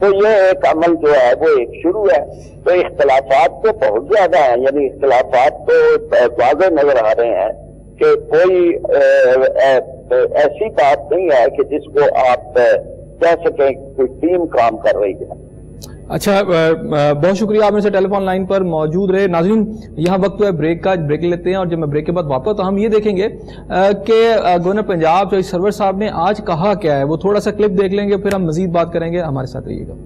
S3: تو یہ ایک عمل جو ہے وہ ایک شروع ہے. تو اختلافات تو بہت زیادہ ہیں, یعنی اختلافات تو واضح نظر آ رہے ہیں کہ کوئی ایسی بات نہیں ہے کہ جس کو آپ کہہ سکیں کوئی ٹیم کام کر رہی ہے.
S1: اچھا, بہت شکریہ آپ میں سے ٹیلی فون لائن پر موجود رہے. ناظرین, یہاں وقت ہے بریک کا, بریک لیتے ہیں, اور جب میں بریک کے بعد واپس تو ہم یہ دیکھیں گے کہ گورنر پنجاب جو سرور صاحب نے آج کہا کیا ہے, وہ تھوڑا سا کلپ دیکھ لیں گے, پھر ہم مزید بات کریں گے. ہمارے ساتھ رہیے گا.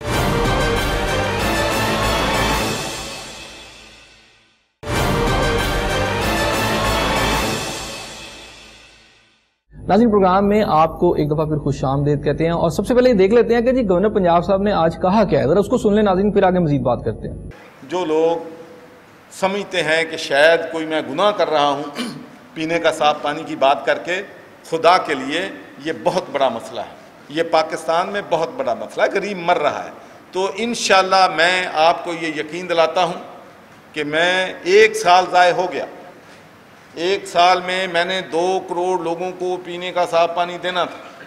S1: ناظرین, پروگرام میں آپ کو ایک دفعہ پھر خوش آمدید کہتے ہیں, اور سب سے پہلے یہ دیکھ لیتے ہیں کہ جی گورنر پنجاب صاحب نے آج کہا کیا ہے. ذرا اس کو سن لیں ناظرین, پھر آگے مزید بات کرتے ہیں.
S4: جو لوگ سمجھتے ہیں کہ شاید کوئی میں گناہ کر رہا ہوں پینے کا صاف پانی کی بات کر کے, خدا کے لیے یہ بہت بڑا مسئلہ ہے, یہ پاکستان میں بہت بڑا مسئلہ ہے, غریب مر رہا ہے. تو انشاءاللہ میں آپ کو یہ یقین دلاتا ہوں کہ میں ایک سال ضائع ہو گیا, ایک سال میں میں نے دو کروڑ لوگوں کو پینے کا صاف پانی دینا تھا,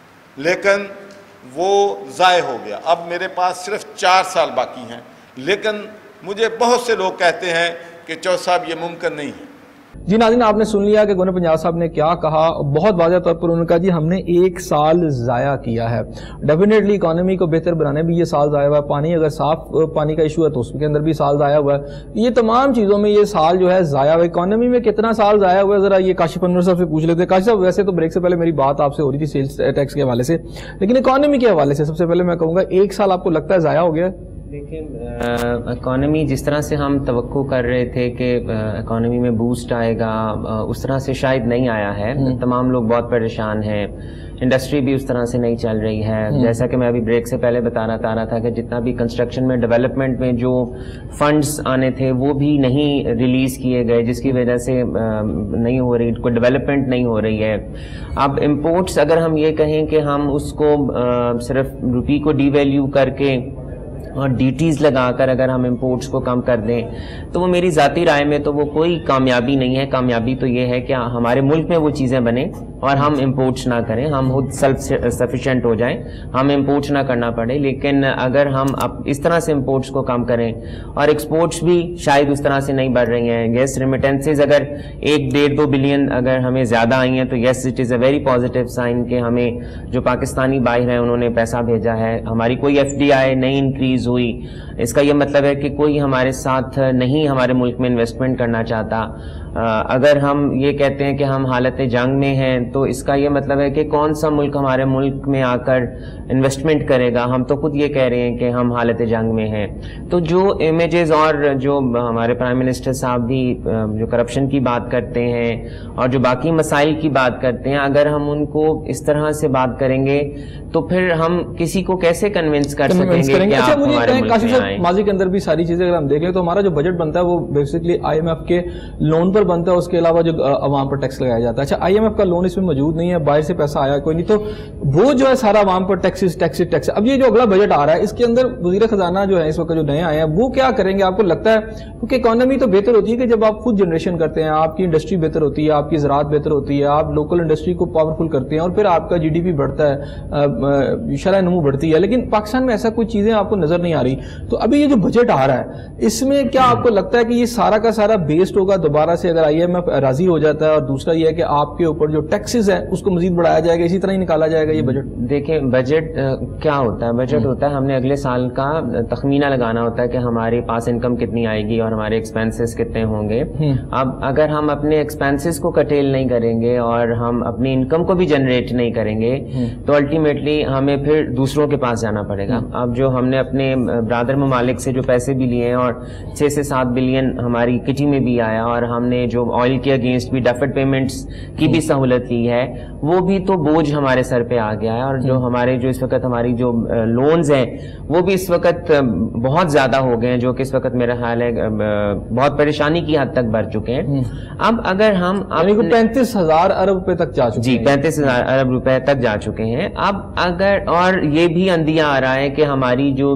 S4: لیکن وہ ضائع ہو گیا. اب میرے پاس صرف چار سال باقی ہیں, لیکن مجھے بہت سے لوگ کہتے ہیں کہ چودھری صاحب یہ ممکن نہیں ہے.
S1: جی ناظرین, آپ نے سن لیا کہ گورنر پنجاب صاحب نے کیا کہا. بہت واضح طور پر انہوں نے کہا جی ہم نے ایک سال ضائع کیا ہے. ڈیفینیٹلی اکانومی کو بہتر بنانے بھی یہ سال ضائع ہوا ہے. پانی, اگر صاف پانی کا ایشو ہے تو اس کے اندر بھی سال ضائع ہوا ہے. یہ تمام چیزوں میں یہ سال جو ہے ضائع ہوا ہے. اکانومی میں کتنا سال ضائع ہوا ہے, ذرا یہ کاشف انور صاحب سے پوچھ لیتے ہیں. کاشف صاحب, ویسے تو بریک سے پہلے میری بات آپ سے ہو رہی تھی سیلز ٹیکس کے حوالے سے, لیکن اکانومی کے حوالے سے سب سے پہلے میں کہوں گا ایک سال آپ کو لگتا ہے ضائع ہو گیا ہے؟
S2: دیکھیں, اکانومی جس طرح سے ہم توقع کر رہے تھے کہ اکانومی میں بوسٹ آئے گا, اس طرح سے شاید نہیں آیا ہے. تمام لوگ بہت پریشان ہیں, انڈسٹری بھی اس طرح سے نہیں چل رہی ہے. جیسا کہ میں ابھی بریک سے پہلے بتا رہا رہا تھا کہ جتنا بھی کنسٹرکشن میں ڈیولپمنٹ میں جو فنڈز آنے تھے وہ بھی نہیں ریلیز کیے گئے, جس کی وجہ سے نہیں ہو رہی, کوئی ڈیولپمنٹ نہیں ہو رہی ہے. اب امپورٹس, اگر ہم یہ کہیں کہ ہم اس کو صرف روپی کو ڈی ویلیو کر کے اور ڈیوٹیز لگا کر اگر ہم امپورٹس کو کم کر دیں, تو وہ میری ذاتی رائے میں تو وہ کوئی کامیابی نہیں ہے. کامیابی تو یہ ہے کہ ہمارے ملک میں وہ چیزیں بنیں اور ہم امپورٹس نہ کریں, ہم خود سیلف سفیشینٹ ہو جائیں, ہم امپورٹس نہ کرنا پڑے. لیکن اگر ہم اب اس طرح سے امپورٹس کو کم کریں, اور ایکسپورٹس بھی شاید اس طرح سے نہیں بڑھ رہی ہیں. یس, ریمیٹنسز اگر ایک ڈیڑھ دو بلین اگر ہمیں زیادہ آئی ہیں تو yes it is a very positive sign کہ ہمیں جو پاکستانی باہر ہیں انہوں نے پیسہ بھیجا ہے. ہماری کوئی ایف ڈی آئی نہیں انکریز ہوئی, اس کا یہ مطلب ہے کہ کوئی ہمارے ساتھ نہیں ہمارے ملک میں انویسٹمنٹ کرنا چاہتا. اگر ہم یہ کہتے ہیں کہ ہم حالت جنگ میں ہیں تو اس کا یہ مطلب ہے کہ کون سا ملک ہمارے ملک میں آ کر انویسٹمنٹ کرے گا. ہم تو خود یہ کہہ رہے ہیں کہ ہم حالت جنگ میں ہیں. تو جو امیجز اور جو ہمارے پرائم منسٹر صاحب بھی جو کرپشن کی بات کرتے ہیں اور جو باقی مسائل کی بات کرتے ہیں, اگر ہم ان کو اس طرح سے بات کریں گے تو پھر ہم کسی کو کیسے کنونس کر سکیں گے کہ آپ ہمارے ملک میں آئیں.
S1: ماضی کے اندر بھی ساری چیزیں اگر ہم دیکھ لیں تو ہمارا جو بجٹ بنتا ہے وہ بیسکلی آئی ایم ایف کے لون پر بنتا ہے, اس کے علاوہ جو عوام پر ٹیکس لگایا جاتا ہے. اچھا, آئی ایم ایف کا لون اس میں موجود نہیں ہے, باہر سے پیسہ آیا کوئی نہیں, تو وہ جو ہے سارا عوام پر ٹیکسز ٹیکسز ٹیکس. اب یہ جو اگلا بجٹ آ رہا ہے اس کے اندر وزیر خزانہ جو ہے اس وقت جو نئے آئے ہیں وہ کیا کریں گے آپ کو لگتا ہے؟ کیونکہ اکانومی تو بہتر ہوتی ہے کہ جب آپ خود جنریشن کرتے ہیں, آپ کی انڈسٹری بہتر ہوتی ہے, آپ کی زراعت بہتر ہوتی ہے, آپ لوکل انڈسٹری کو پاورفل کرتے ہیں اور پھر آپ کا جی ڈی پی بڑھتا ہے, شرح نمو بڑھتی ہے. لیکن پاکستان میں ایسا کوئی چیزیں آپ کو نظر نہیں آ رہی. تو ابھی یہ جو بجٹ آ رہا ہے اس میں کیا آپ کو لگتا ہے کہ یہ سارا کا سارا بیسڈ ہوگا دوبارہ سے اگر آئی ایم ایف راضی ہو جاتا ہے, اور دوسرا یہ ہے کہ آپ کے اوپر جو ٹیکسز ہیں اس کو مزید بڑھایا جائے گا, اسی طرح ہی نکالا جائے گا یہ بجٹ؟
S2: دیکھیں, بجٹ کیا ہوتا ہے؟ بجٹ ہوتا ہے ہم نے اگلے سال کا تخمینہ لگانا ہوتا ہے کہ ہمارے پاس انکم کتنی آئے گی اور ہمارے ایکسپینسز کتنے ہوں گے. اب اگر ہم اپنے ایکسپینسز کو کٹیل نہیں کریں گے اور ہم اپنی انکم کو بھی جنریٹ نہیں کریں گے تو الٹیمیٹلی ہمیں پھر دوسروں کے پاس جانا پڑے گا. اب جو ہم نے اپنے برادر ممالک سے جو پیسے بھی لیے ہیں اور چھ سے سات بلین ہماری کٹی میں بھی آیا, اور ہم نے جو آئل کے اگینسٹ بھی ڈیفرڈ پیمنٹس کی بھی سہولت لی ہے, وہ بھی تو بوجھ ہمارے سر پہ آ گیا ہے. اور جو ہمارے جو اس وقت ہماری جو لونز ہیں وہ بھی اس وقت بہت زیادہ ہو گئے ہیں, جو کہ اس وقت میرا خیال ہے بہت پریشانی کی حد تک بڑھ چکے ہیں. اب اگر ہم
S1: پینتیس ہزار ارب روپے تک جا چکے
S2: جی پینتیس ہزار ارب روپے تک جا چکے ہیں. اب اگر اور یہ بھی اندیا آ رہا ہے کہ ہماری جو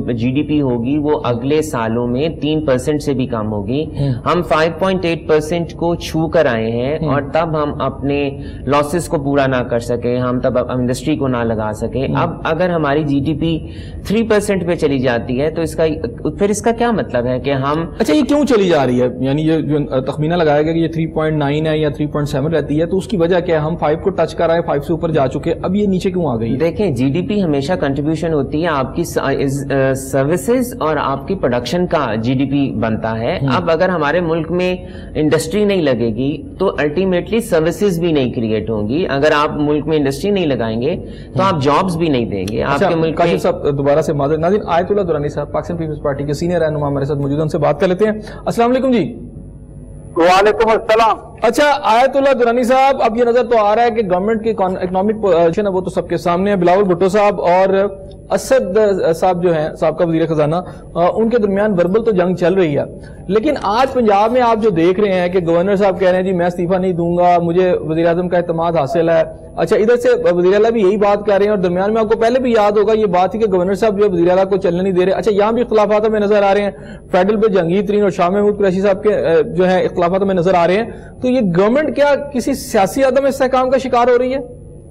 S2: جی ڈی پی ہوگی وہ اگلے سالوں میں تین پرسنٹ سے بھی کم ہوگی. ہم فائیو پوائنٹ ایٹ پرسنٹ کو چھو کر آئے ہیں اور تب ہم اپنے لاسز کو پورا نہ کر سکے, ہم تب انڈسٹری کو نہ لگا سکے. اب اگر ہماری G D P three percent پہ چلی جاتی ہے تو اس کا پھر اس کا کیا مطلب ہے کہ ہم
S1: اچھا یہ کیوں چلی جا رہی ہے؟ یعنی یہ جو تخمینہ لگایا گیا کہ یہ تھری پوائنٹ نائن ہے یا تھری پوائنٹ سیون رہتی ہے, تو اس کی وجہ کیا ہے؟ ہم فائیو کو ٹچ کر رہے ہیں, فائیو سے اوپر جا چکے, اب یہ نیچے کیوں آ گئی؟
S2: دیکھیں جی ڈی پی ہمیشہ کنٹریبیوشن ہوتی ہے آپ کی سروسز اور آپ کی پروڈکشن کا جی ڈی پی بنتا ہے. اب اگر ہمارے ملک میں انڈسٹری نہیں لگے گی تو الٹیمیٹلی سروسز بھی نہیں کریٹ ہوں گی. اگر آپ ملک میں انڈسٹری نہیں لگائیں گے تو آپ جابز بھی نہیں دیں گے. آپ کے ملک
S1: کاشف صاحب دوبارہ سے معذرت. ناظرین آیت اللہ درانی صاحب پاکستان پیپلز پارٹی کے سینئر رہنما ہمارے ساتھ موجود ہیں, ان سے بات کر لیتے ہیں. السلام علیکم جی.
S3: وعلیکم السلام.
S1: اچھا آیت اللہ درانی صاحب, اب یہ نظر تو آ رہا ہے کہ گورنمنٹ کی اکنامک پوزیشن ہے وہ تو سب کے سامنے ہے. بلاول بھٹو صاحب اور اسد صاحب جو ہیں سابقہ وزیر خزانہ, ان کے درمیان وربل تو جنگ چل رہی ہے, لیکن آج پنجاب میں آپ جو دیکھ رہے ہیں کہ گورنر صاحب کہہ رہے ہیں جی میں استعفیٰ نہیں دوں گا, مجھے وزیر اعظم کا اعتماد حاصل ہے. اچھا ادھر سے وزیر اعلیٰ بھی یہی بات کر رہے ہیں, اور درمیان میں آپ کو پہلے بھی یاد ہوگا یہ بات تھی کہ گورنر صاحب جو ہے وزیر اعلیٰ کو چلنے نہیں دے رہے. اچھا یہاں بھی اختلافات ہمیں نظر آ رہے ہیں, فیڈرل پہ جہانگیر ترین اور شاہ محمود قریشی صاحب کے جو ہے اختلافات ہمیں نظر آ رہے ہیں. تو یہ گورنمنٹ کیا کسی سیاسی عدم استحکام کا شکار ہو رہی ہے؟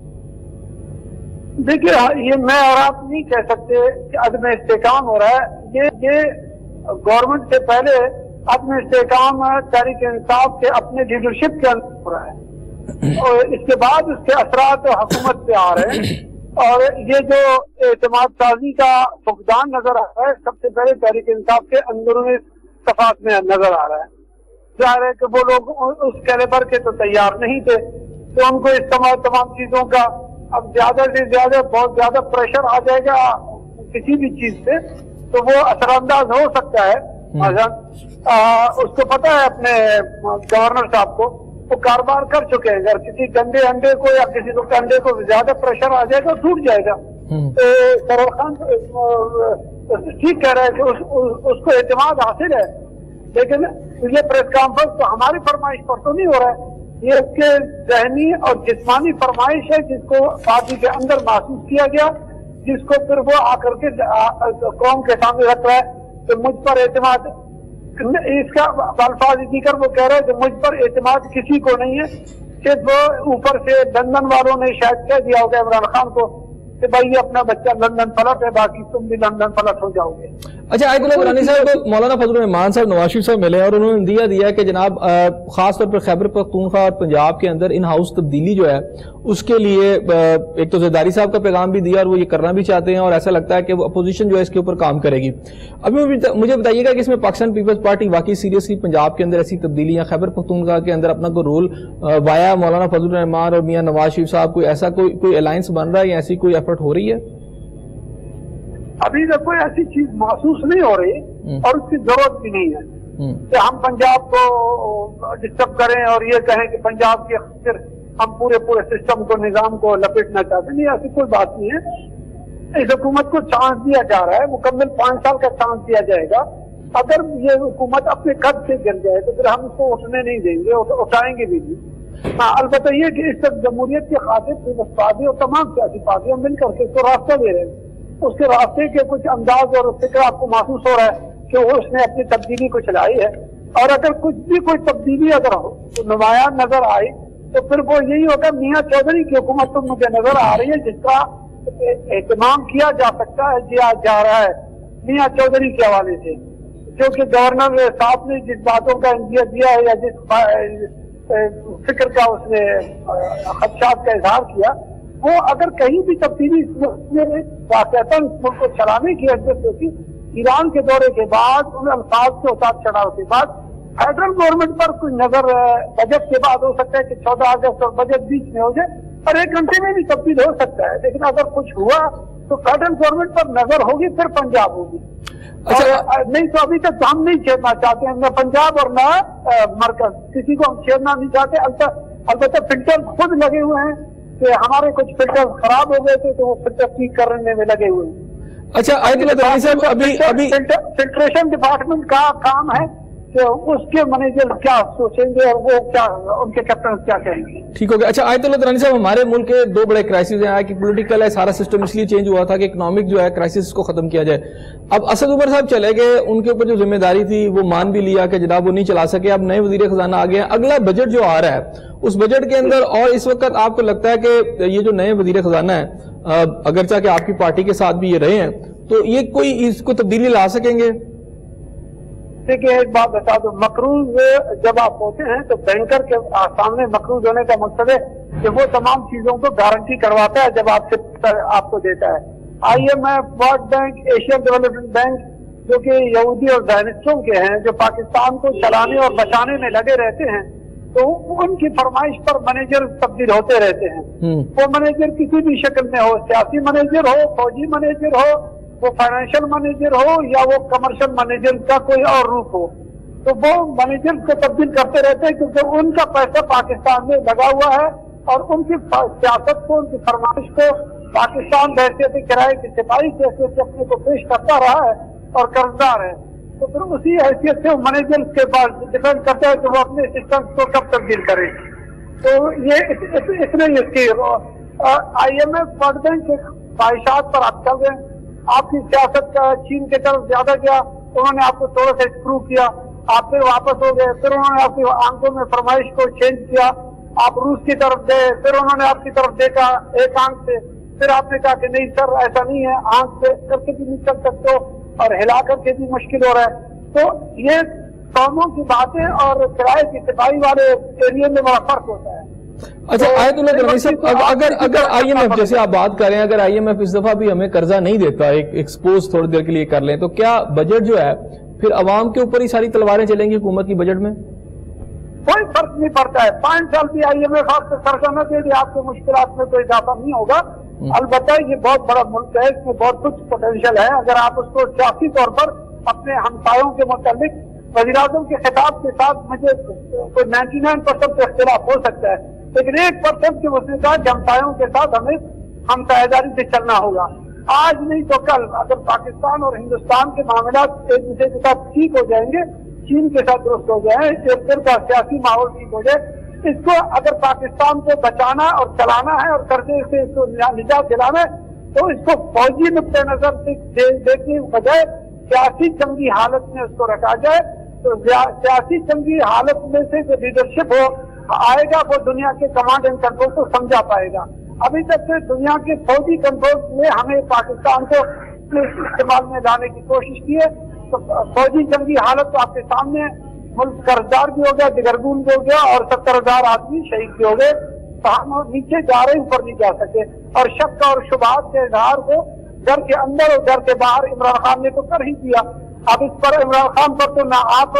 S5: دیکھیے یہ میں اور آپ نہیں کہہ سکتے کہ عدم استحکام ہو رہا ہے. یہ یہ گورنمنٹ سے پہلے عدم استحکام تحریک انصاف کے اپنے لیڈرشپ کے اندر ہو رہا ہے, اور اس کے بعد اس کے اثرات حکومت پہ آ رہے ہیں. اور یہ جو اعتماد سازی کا فقدان نظر آ رہا ہے سب سے پہلے تحریک انصاف کے اندرونی صفات میں نظر آ رہا ہے. ظاہر ہے کہ وہ لوگ اس کیلیبر کے تو تیار نہیں تھے, تو ان کو اس تمام تمام چیزوں کا اب زیادہ سے زیادہ بہت زیادہ پریشر آ جائے گا کسی بھی چیز سے تو وہ اثر انداز ہو سکتا ہے. اس کو پتا ہے اپنے گورنر صاحب کو, وہ کاروبار کر چکے ہیں. اگر کسی گندے انڈے کو یا کسی کو انڈے کو زیادہ پریشر آ جائے گا ٹوٹ جائے گا. سرور خان ٹھیک کہہ رہا ہے کہ اس کو اعتماد حاصل ہے, لیکن یہ پریس کانفرنس تو ہماری فرمائش پر تو نہیں ہو رہا ہے, یہ اس کے ذہنی اور جسمانی فرمائش ہے جس کو پارٹی کے اندر محسوس کیا گیا, جس کو پھر وہ آ کر کے قوم کے سامنے رکھ رہا ہے کہ مجھ پر اعتماد, اس کا الفاظ دیگر وہ کہہ رہا ہے کہ مجھ پر اعتماد کسی کو نہیں ہے. صرف وہ اوپر سے لندن والوں نے شاید کہہ دیا ہوگا عمران خان کو کہ بھائی یہ اپنا بچہ لندن پلٹ ہے, باقی تم بھی لندن پلٹ ہو جاؤ گے.
S1: اچھا آیت اللہ درانی صاحب کو مولانا فضل الرحمان صاحب نواز شریف صاحب ملے اور انہوں نے دیا دیا کہ جناب خاص طور پر خیبر پختونخوا اور پنجاب کے اندر ان ہاؤس تبدیلی جو ہے اس کے لیے ایک تو زرداری صاحب کا پیغام بھی دیا اور وہ یہ کرنا بھی چاہتے ہیں, اور ایسا لگتا ہے کہ وہ اپوزیشن جو ہے اس کے اوپر کام کرے گی. ابھی مجھے بتائیے گا کہ اس میں پاکستان پیپلز پارٹی واقعی سیریسلی پنجاب کے اندر ایسی تبدیلیاں خیبر پختونخوا کے اندر اپنا کوئی رول وایا مولانا فضل الرحمان اور میاں نواز شریف صاحب کوئی ایسا کوئی کوئی الائنس بن رہا ہے یا ایسی کوئی ایفرٹ ہو رہی ہے؟
S5: ابھی تک کوئی ایسی چیز محسوس نہیں ہو رہی اور اس کی ضرورت بھی نہیں ہے کہ ہم پنجاب کو ڈسٹرب کریں اور یہ کہیں کہ پنجاب کے خاطر ہم پورے پورے سسٹم کو نظام کو لپیٹنا چاہتے ہیں. نہیں, ایسی کوئی بات نہیں ہے. اس حکومت کو چانس دیا جا رہا ہے, مکمل پانچ سال کا چانس دیا جائے گا. اگر یہ حکومت اپنے قد سے گر جائے تو پھر ہم اس کو اٹھنے نہیں دیں گے, اٹھائیں گے بھی نہیں. ہاں البتہ یہ کہ اس وقت جمہوریت کی خاطر پیپلز پارٹی اور تمام سیاسی پارٹیاں مل کر کے اس کو راستہ دے رہے ہیں. اس کے راستے کے کچھ انداز اور فکر آپ کو محسوس ہو رہا ہے کہ وہ اس نے اپنی تبدیلی کو چلائی ہے, اور اگر کچھ بھی کوئی تبدیلی اگر ہو تو نمایاں نظر آئی تو پھر وہ یہی ہوگا میاں چودھری کی حکومت تو مجھے نظر آ رہی ہے جس کا اہتمام کیا جا سکتا ہے, کیا جا رہا ہے میاں چودھری کے حوالے سے, کیونکہ گورنر صاحب نے جس باتوں کا اندیا دیا ہے یا جس فکر کا اس نے خدشات کا اظہار کیا, وہ اگر کہیں بھی تبدیلی واقعات اس ملک کو چلانے کی حیثیت ہوتی, ایران کے دورے کے بعد ان الفاظ کے اتار چڑھاؤ کے بعد فیڈرل گورنمنٹ پر کوئی نظر بجٹ کے بعد ہو سکتا ہے کہ چودہ اگست اور بجٹ بیچ میں ہو جائے اور ایک گھنٹے میں بھی تبدیل ہو سکتا ہے, لیکن اگر کچھ ہوا تو فیڈرل گورنمنٹ پر نظر ہوگی پھر پنجاب ہوگی. نہیں تو ابھی تک ہم نہیں چھیڑنا چاہتے ہیں, نہ پنجاب اور نہ مرکز, کسی کو ہم چھیڑنا نہیں چاہتے. البتہ فلٹر خود لگے ہوئے ہیں کہ ہمارے کچھ فلٹر خراب ہو گئے تھے تو وہ فلٹر ٹھیک کرنے میں لگے ہوئے ہیں.
S1: اچھا آیت اللہ درانی صاحب ابھی ابھی
S5: فلٹریشن ڈپارٹمنٹ کا کام ہے کہ اس کے مینیجر کیا سوچیں گے اور وہ کیا ان کے کیپٹن کیا کہیں گے.
S1: ٹھیک ہو گیا. اچھا آیت اللہ درانی صاحب, ہمارے ملک کے دو بڑے کرائسس ہیں کہ پولیٹیکل ہے, سارا سسٹم اس لیے چینج ہوا تھا کہ اکنامک جو ہے کرائسس کو ختم کیا جائے. اب اسد عمر صاحب چلے گئے, ان کے اوپر جو ذمہ داری تھی وہ مان بھی لیا کہ جناب وہ نہیں چلا سکے. اب نئے وزیر خزانہ آ گئے ہیں, اگلا بجٹ جو آ رہا ہے اس بجٹ کے اندر, اور اس وقت آپ کو لگتا ہے کہ یہ جو نئے وزیر خزانہ ہے اگرچہ کہ آپ کی پارٹی کے ساتھ بھی یہ رہے ہیں, تو یہ کوئی اس کو تبدیلی لا سکیں گے؟
S5: دیکھیے ایک بات بتا دو, مقروض جب آپ ہوتے ہیں تو بینکر کے سامنے مقروض ہونے کا مقصد ہے کہ وہ تمام چیزوں کو گارنٹی کرواتا ہے جب آپ سے آپ کو دیتا ہے. I M F, world bank, Asian development bank جو کہ یہودی اور زائنسٹوں کے ہیں, جو پاکستان کو چلانے اور بچانے میں لگے رہتے ہیں, تو ان کی فرمائش پر مینیجر تبدیل ہوتے رہتے ہیں. وہ مینیجر کسی بھی شکل میں ہو, سیاسی مینیجر ہو, فوجی مینیجر ہو, وہ فائنینشیل مینیجر ہو, یا وہ کمرشل مینیجر کا کوئی اور روپ ہو, تو وہ مینیجر کو تبدیل کرتے رہتے ہیں کیونکہ ان کا پیسہ پاکستان میں لگا ہوا ہے اور ان کی سیاست کو, ان کی فرمائش کو پاکستان بحیثیت کرائے کے سپاہی کی حیثیت سے اپنے کو پیش کرتا رہا ہے اور قرضدار ہے. تو پھر اسی حیثیت سے مینیجر کے پاس ڈیپینڈ کرتا ہے کہ وہ اپنے سسٹم کو کب تبدیل کرے. تو یہ اتنے اس کی I M F, world bank کے خواہشات پر آپ چل رہے ہیں. آپ کی سیاست کا چین کی طرف زیادہ گیا, انہوں نے آپ کو تھوڑا سا اسکرو کیا, آپ پھر واپس ہو گئے, پھر انہوں نے آپ کی آنکھوں میں فرمائش کو چینج کیا, آپ روس کی طرف گئے, پھر انہوں نے آپ کی طرف دیکھا ایک آنکھ سے, پھر آپ نے کہا کہ نہیں سر ایسا نہیں ہے, آنکھ سے کر کے بھی نہیں چل سکتے ہو اور ہلا کر کے بھی مشکل ہو رہا ہے. تو یہ قوموں کی باتیں اور کرائے کی سپاہی والے ایریے میں بڑا فرق ہوتا ہے.
S1: اچھا آیت اللہ درانی صاحب, اگر اگر آئی ایم ایف جیسے آپ بات کر رہے ہیں, اگر آئی ایم ایف اس دفعہ بھی ہمیں قرضہ نہیں دیتا, ایک ایکسپوز تھوڑی دیر کے لیے کر لیں, تو کیا بجٹ جو ہے پھر عوام کے اوپر ہی ساری تلواریں چلیں گی حکومت کی بجٹ میں؟
S5: کوئی فرق نہیں پڑتا ہے. پانچ سال کی آئی ایم ایف آپ کو قرضہ نہ دے دے, آپ کو مشکلات میں کوئی اضافہ نہیں ہوگا. البتہ یہ بہت بڑا ملک ہے, اس میں بہت کچھ پوٹینشیل ہے. اگر آپ اس کو سیاسی طور پر اپنے ہمسایوں کے متعلق وزیر اعظم کے خطاب کے ساتھ, مجھے کوئی نائنٹی نائن پرسینٹ اختلاف ہو سکتا ہے, لیکن ایک پرسینٹ کی اس نے کہا کہ ہمسایوں کے ساتھ ہمیں ہم ساجھیداری سے چلنا ہوگا. آج نہیں تو کل اگر پاکستان اور ہندوستان کے معاملات ایک دوسرے کے ساتھ ٹھیک ہو جائیں گے, چین کے ساتھ درست ہو جائیں, ایک طرح کا سیاسی ماحول ٹھیک ہو جائے, اس کو اگر پاکستان کو بچانا اور چلانا ہے اور قرضے سے اس کو نجات دلانا ہے, تو اس کو فوجی نقطۂ نظر سے دیکھنے کے بجائے سیاسی جنگی حالت میں اس کو رکھا جائے. تو سیاسی جنگی حالت میں سے جو لیڈرشپ ہو آئے گا وہ دنیا کے کمانڈ اینڈ کنٹرول کو سمجھا پائے گا. ابھی تک سے دنیا کے فوجی کنٹرول میں ہمیں پاکستان کو استعمال میں لانے کی کوشش کی ہے. تو فوجی جنگی حالت تو آپ کے سامنے, ملک قرضدار بھی ہو گیا, دگرگون بھی ہو گیا, اور ستر ہزار آدمی شہید بھی ہو گئے. تو ہم نیچے جا رہے, اوپر نہیں جا سکے. اور شک اور شبہات کے اظہار کو گھر کے اندر اور گھر کے باہر عمران خان نے تو کر ہی دیا. اب اس پر عمران خان پر تو نہ آپ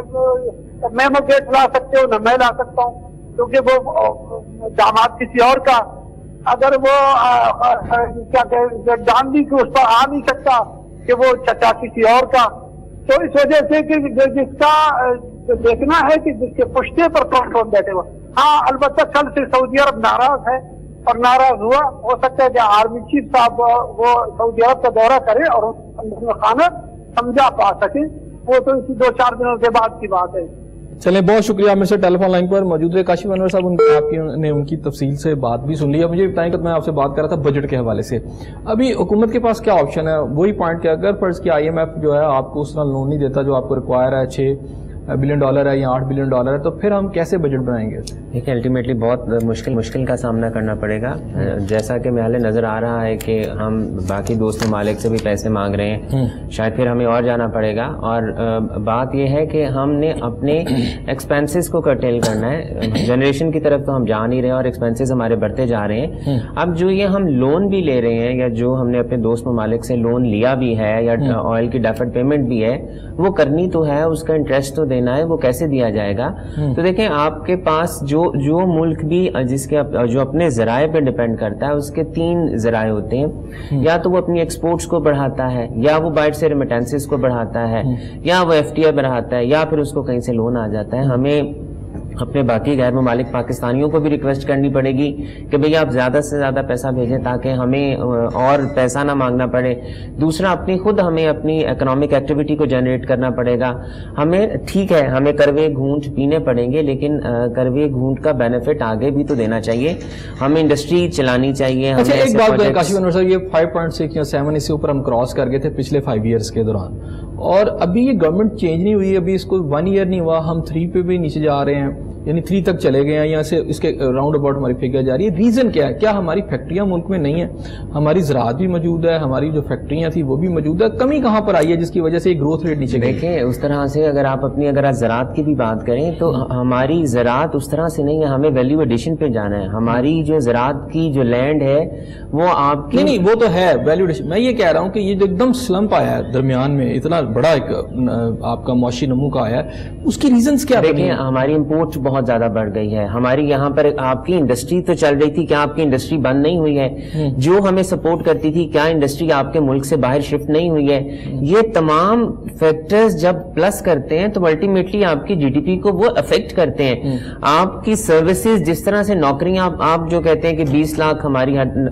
S5: میمو گیٹ لا سکتے ہو نہ میں لا سکتا ہوں, کیونکہ وہ داماد کسی اور کا, اگر وہ کیا کہ گاندھی کو اس پر آ نہیں سکتا کہ وہ چچا کسی اور کا. تو اس وجہ سے کہ جس کا دیکھنا ہے کہ جس کے پشتے پر کون کون بیٹھے ہوئے. ہاں البتہ کل سے سعودی عرب ناراض ہے اور ناراض ہوا, ہو سکتا ہے کہ آرمی چیف صاحب وہ سعودی عرب کا دورہ کرے اور خانہ سمجھا پا سکے. وہ تو اسی دو چار دنوں کے بعد کی بات ہے.
S1: چلیں بہت شکریہ. میرے سے ٹیلی فون لائن پر موجود ہے کاشف انور صاحب, ان آپ کی نے ان کی تفصیل سے بات بھی سن لی. اب مجھے بتائیں کہ میں آپ سے بات کر رہا تھا بجٹ کے حوالے سے. ابھی حکومت کے پاس کیا آپشن ہے؟ وہی پوائنٹ کہ اگر فرض کی آئی ایم ایف جو ہے آپ کو اس طرح لون نہیں دیتا جو آپ کو ریکوائر ہے, چھ بلین ڈالر ہے یا آٹھ بلین ڈالر ہے, تو پھر ہم کیسے بجٹ بنائیں گے؟
S2: دیکھیں الٹیمیٹلی بہت مشکل مشکل کا سامنا کرنا پڑے گا. جیسا کہ محل نظر آ رہا ہے کہ ہم باقی دوست ممالک سے بھی پیسے مانگ رہے ہیں, شاید پھر ہمیں اور جانا پڑے گا. اور بات یہ ہے کہ ہم نے اپنے ایکسپینسز کو کرٹیل کرنا ہے. جنریشن کی طرف تو ہم جا نہیں رہے اور ایکسپینسز ہمارے بڑھتے جا رہے ہیں. اب جو یہ ہم لون بھی لے رہے ہیں یا جو ہم نے اپنے دوست ممالک سے لون لیا بھی ہے یا آئل کی ڈیفرڈ پیمنٹ بھی ہے, وہ کرنی تو ہے, اس کا انٹرسٹ تو دینا ہے, وہ کیسے دیا جائے گا؟ تو دیکھیں آپ کے پاس جو جو ملک بھی جس کے جو اپنے ذرائع پہ ڈیپینڈ کرتا ہے, اس کے تین ذرائع ہوتے ہیں. یا تو وہ اپنی ایکسپورٹس کو بڑھاتا ہے, یا وہ باہر سے ریمیٹنسز کو بڑھاتا ہے, یا وہ ایف ٹی آئی بڑھاتا ہے, یا پھر اس کو کہیں سے لون آ جاتا ہے. ہمیں اپنے باقی غیر ممالک پاکستانیوں کو بھی ریکویسٹ کرنی پڑے گی کہ بھئی آپ زیادہ سے زیادہ پیسہ بھیجیں تاکہ ہمیں اور پیسہ نہ مانگنا پڑے. دوسرا اپنی خود ہمیں اپنی اکنامک ایکٹیویٹی کو جنریٹ کرنا پڑے گا. ہمیں ٹھیک ہے ہمیں کروے گھونٹ پینے پڑیں گے لیکن کروے گھونٹ کا بینیفٹ آگے بھی تو دینا چاہیے. ہمیں انڈسٹری چلانی چاہیے.
S1: اچھا ایک بات کاشف انور صاحب, یہ فائیو پوائنٹ سکس یا سیون اس سے اوپر ہم کراس کر گئے تھے پچھلے فائیو ایئرس کے دوران, اور ابھی یہ گورنمنٹ چینج نہیں ہوئی, ابھی اس کو ون ایئر نہیں ہوا, ہم تھری پہ بھی نیچے جا رہے ہیں, یعنی تھری تک چلے گئے ہیں, یہاں سے اس کے راؤنڈ اباؤٹ ہماری فگر جا رہی ہے. ریزن کیا ہے؟ کیا ہماری فیکٹریاں ملک میں نہیں ہیں؟ ہماری زراعت بھی موجود ہے, ہماری جو فیکٹریاں تھیں وہ بھی موجود ہے, کمی کہاں پر آئی ہے جس کی وجہ سے گروتھ ریٹ نیچے گئی؟
S2: دیکھیں اس طرح سے اگر آپ اپنی اگر آپ زراعت کی بھی بات کریں تو ہماری زراعت اس طرح سے نہیں ہے, ہمیں ویلیو ایڈیشن پہ جانا ہے. ہماری جو زراعت کی جو لینڈ ہے وہ آپ کی
S1: نہیں, وہ تو ہے ویلیو ایڈیشن. میں یہ کہہ رہا ہوں کہ یہ جو ایک دم سلمپ آیا ہے درمیان میں, اتنا بڑا ایک آپ کا معاشی نمو کا آیا ہے, اس کی ریزنز کیا؟
S2: دیکھیں ہماری امپورٹ بہت زیادہ بڑھ گئی ہے. ہماری یہاں پر آپ کی انڈسٹری تو چل رہی تھی, کیا آپ کی انڈسٹری بند نہیں ہوئی ہے؟ جو ہمیں سپورٹ کرتی تھی کیا انڈسٹری آپ کے ملک سے باہر شفٹ نہیں ہوئی ہے؟ یہ تمام فیکٹرز جب پلس کرتے ہیں تو الٹیمیٹلی آپ کی جی ڈی پی کو وہ افیکٹ کرتے ہیں. آپ کی سروسز جس طرح سے نوکریاں آپ جو کہتے ہیں کہ بیس لاکھ ہماری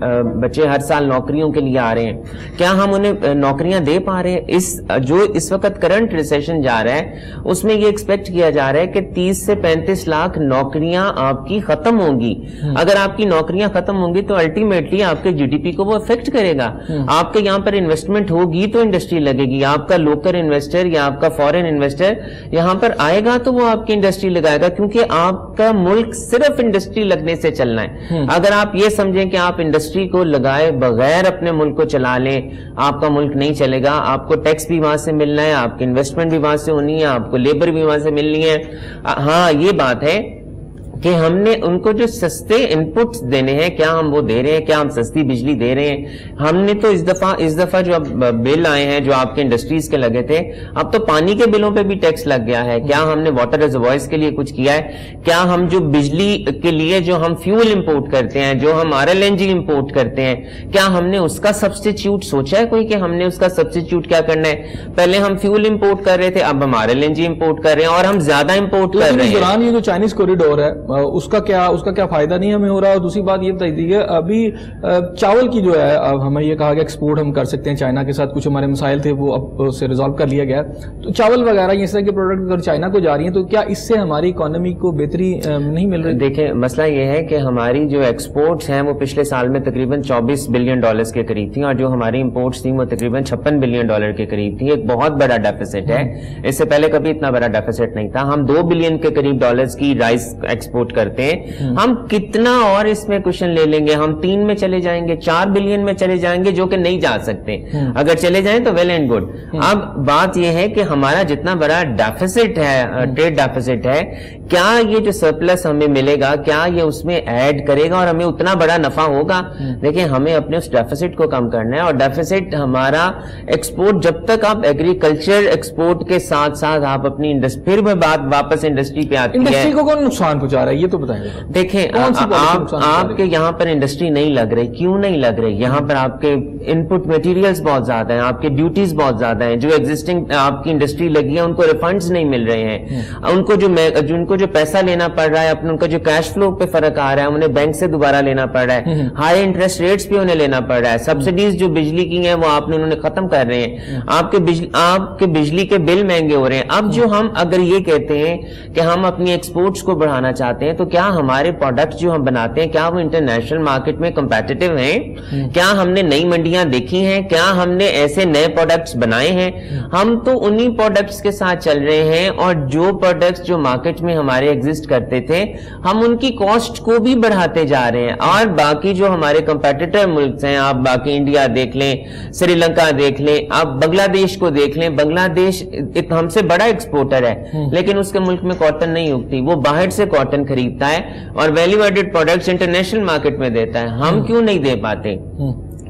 S2: بچے ہر سال نوکریوں کے لیے آ رہے ہیں, کیا ہم انہیں نوکریاں دے پا رہے ہیں؟ اس جو اس وقت کرنٹ ریسیشن جا رہا ہے اس میں یہ ایکسپیکٹ کیا جا رہا ہے کہ تیس سے پینتیس لاکھ نوکریاں آپ کی ختم ہوں گی. اگر آپ کی نوکریاں ختم ہوں گی تو الٹیمیٹلی آپ کے جی ڈی پی کو وہ افیکٹ کرے گا. آپ کے یہاں پر انویسٹمنٹ ہوگی تو انڈسٹری لگے گی. آپ کا لوکل انویسٹر یا آپ کا فورن انویسٹر یہاں پر آئے گا تو وہ آپ کی انڈسٹری لگائے گا, کیونکہ آپ کا ملک صرف انڈسٹری لگنے سے چلنا ہے. اگر آپ یہ سمجھیں کہ آپ انڈسٹری کو لگائے بغیر اپنے ملک کو چلا لیں, آپ کا ملک نہیں چلے گا. آپ کو ٹیکس بھی وہاں سے ملنا ہے, آپ کی انویسٹمنٹ بھی وہاں سے ہونی ہے, آپ کو لیبر بھی وہاں سے ملنی ہے. ہاں یہ بات ہے کہ ہم نے ان کو جو سستے انپٹس دینے ہیں کیا ہم وہ دے رہے ہیں؟ کیا ہم سستی بجلی دے رہے ہیں؟ ہم نے تو اس دفعہ اس دفعہ جو اب بل آئے ہیں جو آپ کے انڈسٹریز کے لگے تھے, اب تو پانی کے بلوں پہ بھی ٹیکس لگ گیا ہے. کیا ہم نے واٹر ریزروائرز کے لیے کچھ کیا ہے؟ کیا ہم جو بجلی کے لیے جو ہم فیول امپورٹ کرتے ہیں, جو ہم R L N G import کرتے ہیں, کیا ہم نے اس کا سبسٹیچیوٹ سوچا ہے کوئی کہ ہم نے اس کا سبسٹیچیوٹ کیا کرنا ہے؟ پہلے ہم فیول امپورٹ کر رہے تھے, اب ہم R L N G import کر رہے ہیں اور ہم زیادہ امپورٹ کر رہے ہیں.
S1: اس دوران یہ جو چائنیز کوریڈور ہے اس کا کیا اس کا کیا فائدہ نہیں ہمیں ہو رہا؟ اور دوسری بات یہ بتائی تھی کہ ابھی چاول کی جو ہے ہمیں یہ کہا کہ ایکسپورٹ ہم کر سکتے ہیں چائنا کے ساتھ, کچھ ہمارے مسائل تھے وہ اب اسے ریزالو کر لیا گیا, تو چاول وغیرہ اس طرح کے پروڈکٹ اگر چائنا کو جا رہی ہیں تو کیا اس سے ہماری اکانومی کو بہتری نہیں مل رہی؟
S2: دیکھیں مسئلہ یہ ہے کہ ہماری جو ایکسپورٹس ہیں وہ پچھلے سال میں تقریباً چوبیس بلین ڈالرز کے قریب تھیں, اور جو ہماری امپورٹس تھیں وہ تقریباً چھپن بلین ڈالر کے قریب تھیں. ایک بہت بڑا ڈیفیسٹ ہے, اس سے پہلے کبھی اتنا بڑا ڈیفیسٹ نہیں تھا. ہم دو بلین کے قریب ڈالرز کی رائس ایکسپورٹ کرتے ہیں. ہم کتنا اور اس میں کوشچن لے لیں گے؟ ہم تین میں چلے جائیں گے, چار بلین میں چلے جائیں گے, جو کہ نہیں جا سکتے. اگر چلے جائیں تو ویل اینڈ گڈ. اب بات یہ ہے کہ ہمارا جتنا بڑا ڈیفیسٹ ہے, ٹریڈ ڈیفیسٹ ہے, کیا یہ جو سرپلس ہمیں ملے گا کیا یہ اس میں ایڈ کرے گا اور ہمیں اتنا بڑا نفع ہوگا؟ دیکھیں ہمیں اپنے اس ڈیفیسٹ کو کم کرنا ہے, اور ڈیفیسٹ ہمارا ایکسپورٹ جب تک آپ ایگریکلچر ایکسپورٹ کے ساتھ ساتھ آپ اپنی انڈسٹری, پھر میں بات واپس انڈسٹری پہ آتی ہے.
S1: انڈسٹری کو کون نقصان پہنچا رہا ہے یہ تو بتائیں گے.
S2: دیکھیں آپ آپ کے یہاں پر انڈسٹری نہیں لگ رہی, کیوں نہیں لگ رہی؟ یہاں پر آپ کے ان پٹ میٹیریلز بہت زیادہ ہیں, آپ کے ڈیوٹیز بہت زیادہ ہیں. جو ایگزسٹنگ آپ کی انڈسٹری لگی ہے ان کو ریفنڈز نہیں مل رہے ہیں, ان کو جو ان کو جو پیسہ لینا پڑ رہا ہے اپنے, ان کا جو کیش فلو پہ فرق آ رہا ہے, انہیں بینک سے دوبارہ لینا پڑ رہا ہے, ہائی انٹرسٹ ریٹس پہ انہیں لینا پڑ رہا ہے. سبسڈیز جو بجلی کی ہیں وہ آپ نے انہوں نے ختم کر رہے ہیں, آپ کے بجلی آپ کے بجلی کے بل مہنگے ہو رہے ہیں. اب جو ہم اگر یہ کہتے ہیں کہ ہم اپنی ایکسپورٹس کو بڑھانا چاہتے ہیں تو کیا ہمارے پروڈکٹ جو ہم بناتے ہیں کیا وہ انٹرنیشنل مارکیٹ میں کمپیٹیٹیو ہیں؟ کیا ہم نے نئی منڈیاں دیکھی ہیں؟ کیا ہم نے ایسے نئے پروڈکٹس بنائے ہیں؟ ہم تو انہی پروڈکٹس کے ساتھ چل رہے ہیں, اور جو پروڈکٹس جو مارکیٹ میں ہمارے ایگزسٹ کرتے تھے ہم ان کی کاسٹ کو بھی بڑھاتے جا رہے ہیں. اور باقی جو ہمارے کمپیٹیٹر ملک ہیں, آپ باقی انڈیا دیکھ لیں, سری لنکا دیکھ لیں, آپ بنگلہ دیش کو دیکھ لیں, بنگلہ دیش ہم سے بڑا ایکسپورٹر ہے لیکن اس کے ملک میں کاٹن نہیں اگتی, وہ باہر سے کاٹن خریدتا ہے اور value added products international market میں دیتا ہے. ہم کیوں نہیں دے پاتے؟